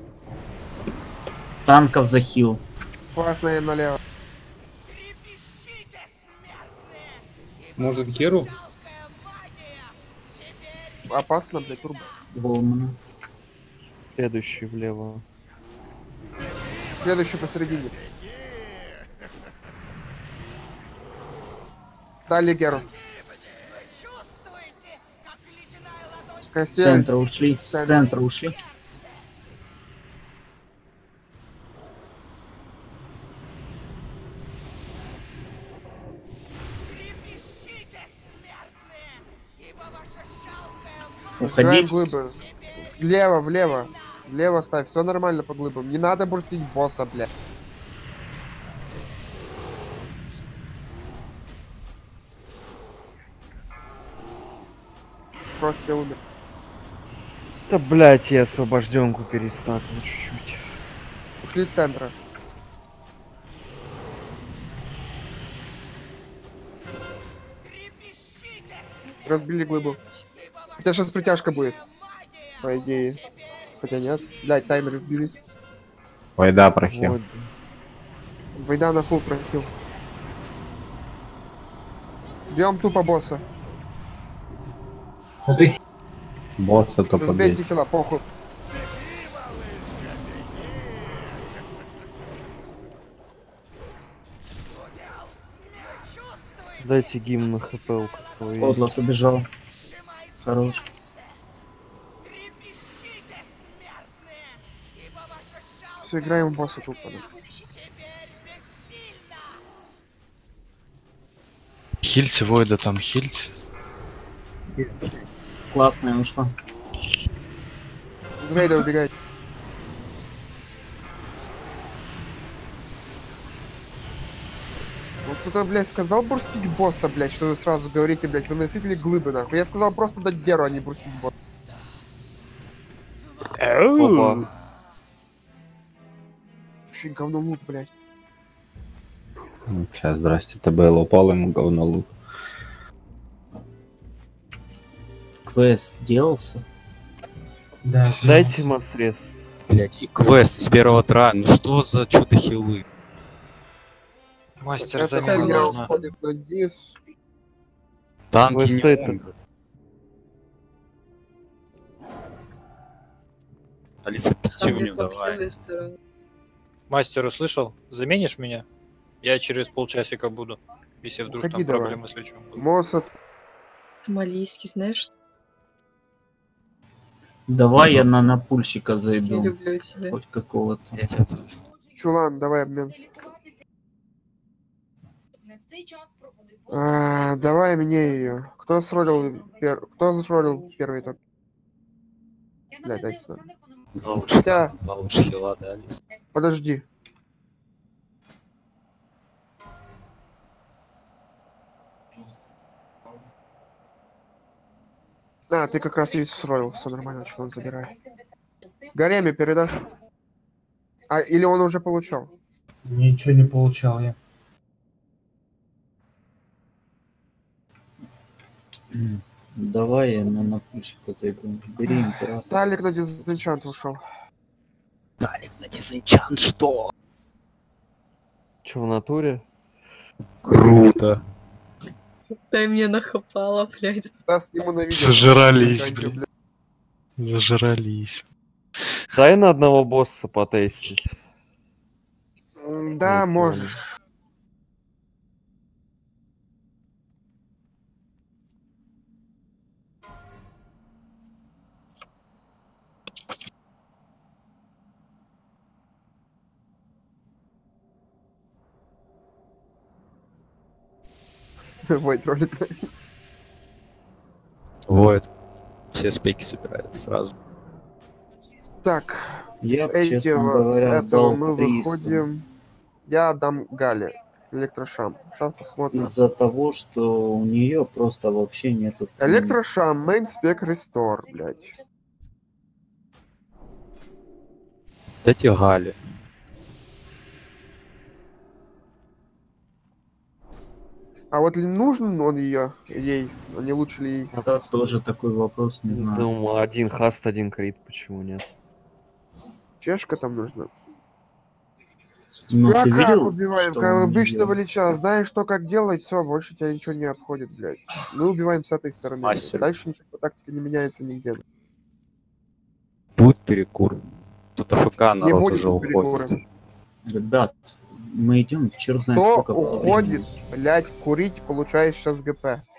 Танков захил. Классная налево. Может, Геру? Опасно, блядь, турбо. Волмана. Следующий влево. Следующий посередине. Дали Геру. С Костель. центра ушли. С центра ушли. Разбираем Уходи. глыбы. Влево, влево. Влево ставь, все нормально по глыбам. Не надо бурстить босса, блядь. Просто умер. Да, блять, я освобожденку перестакну чуть-чуть. Ушли с центра. Разбили глыбу. Хотя сейчас притяжка будет. По идее. Хотя нет. Блять, таймеры сбились. Войда прохил. Вот. Войда на фул прохил. Бьем тупо босса. Босса то Разбейте побить. хила, похуй. Дайте гимн на хп у какого есть. Котлас убежал. Хорош. Все, играем в босса тупо. Да. Хильте, Войда там, хильте. Классная ушла. Из рейда убегай. Вот кто-то, блядь, сказал бурстить босса, блядь, что вы сразу говорите, блядь, вы носители глыбы, нахуй. Я сказал просто дать Геру, а не бурстить босса. Опа. Вообще говно лут, блядь. Сейчас, здрасте, ТБЛ упал, ему говно лук. Квест делался? Да. Дайте массрез. Блять, и квест из первого трая. Ну что за чудо-хилы? Мастер Это замена хуйня нужна. уходит на низ. Танки не Квесты умрут. Алиса, пятюню давай. Мастер, услышал? Заменишь меня? Я через полчасика буду. Если вдруг Уходи там давай. проблемы с лечом будут. Моссад. Малийский, знаешь? Давай я на напульщика зайду. Я люблю тебя. Хоть какого-то. Я тебя тоже. Чулан, давай обмен. Давай мне ее. Кто сролил первый ток? Блядь, дай сюда. Два лучше хила, да, Алиса? Подожди. Ты как раз весь сролил, все нормально, что он забирает. Гареме передашь? Или он уже получал? Ничего не получал я. Давай я на напульщика зайду. Бери император. Талик на дизенчант ушел. Талик на дизенчант, что? Че в натуре? Круто. Дай мне нахапала, блядь. Да, сниму на видео. Зажрались, блин. Зажрались. Дай на одного босса потестить. Да, можешь. Войд ролит. Войд. Все спеки собирает сразу. Так, Я, с честно этого говоря, дал мы 300. выходим. Я дам Гале электрошам. Сейчас посмотрим. Из-за того, что у нее просто вообще нету... Электрошам, мейн спек рестор, блядь. Дайте Гали. А вот ли нужен он ей, а не лучше ли ей? Сейчас тоже такой вопрос, не знаю. Думаю, один хаст, один крит, почему нет? Чешка там нужна. Ну, Я ты как видел, убиваем? что Как он обычного делает? лича. Знаешь, что как делать, все, больше тебя ничего не обходит, блядь. Мы убиваем с этой стороны. Мастер. Дальше ничего по тактике не меняется нигде. Будет перекур. Тут АФК Не народ будет уже уходит. перекура. Ребят, мы идем, черт знает Кто сколько по уходит, времени. блядь, курить, получаешь сейчас ГП.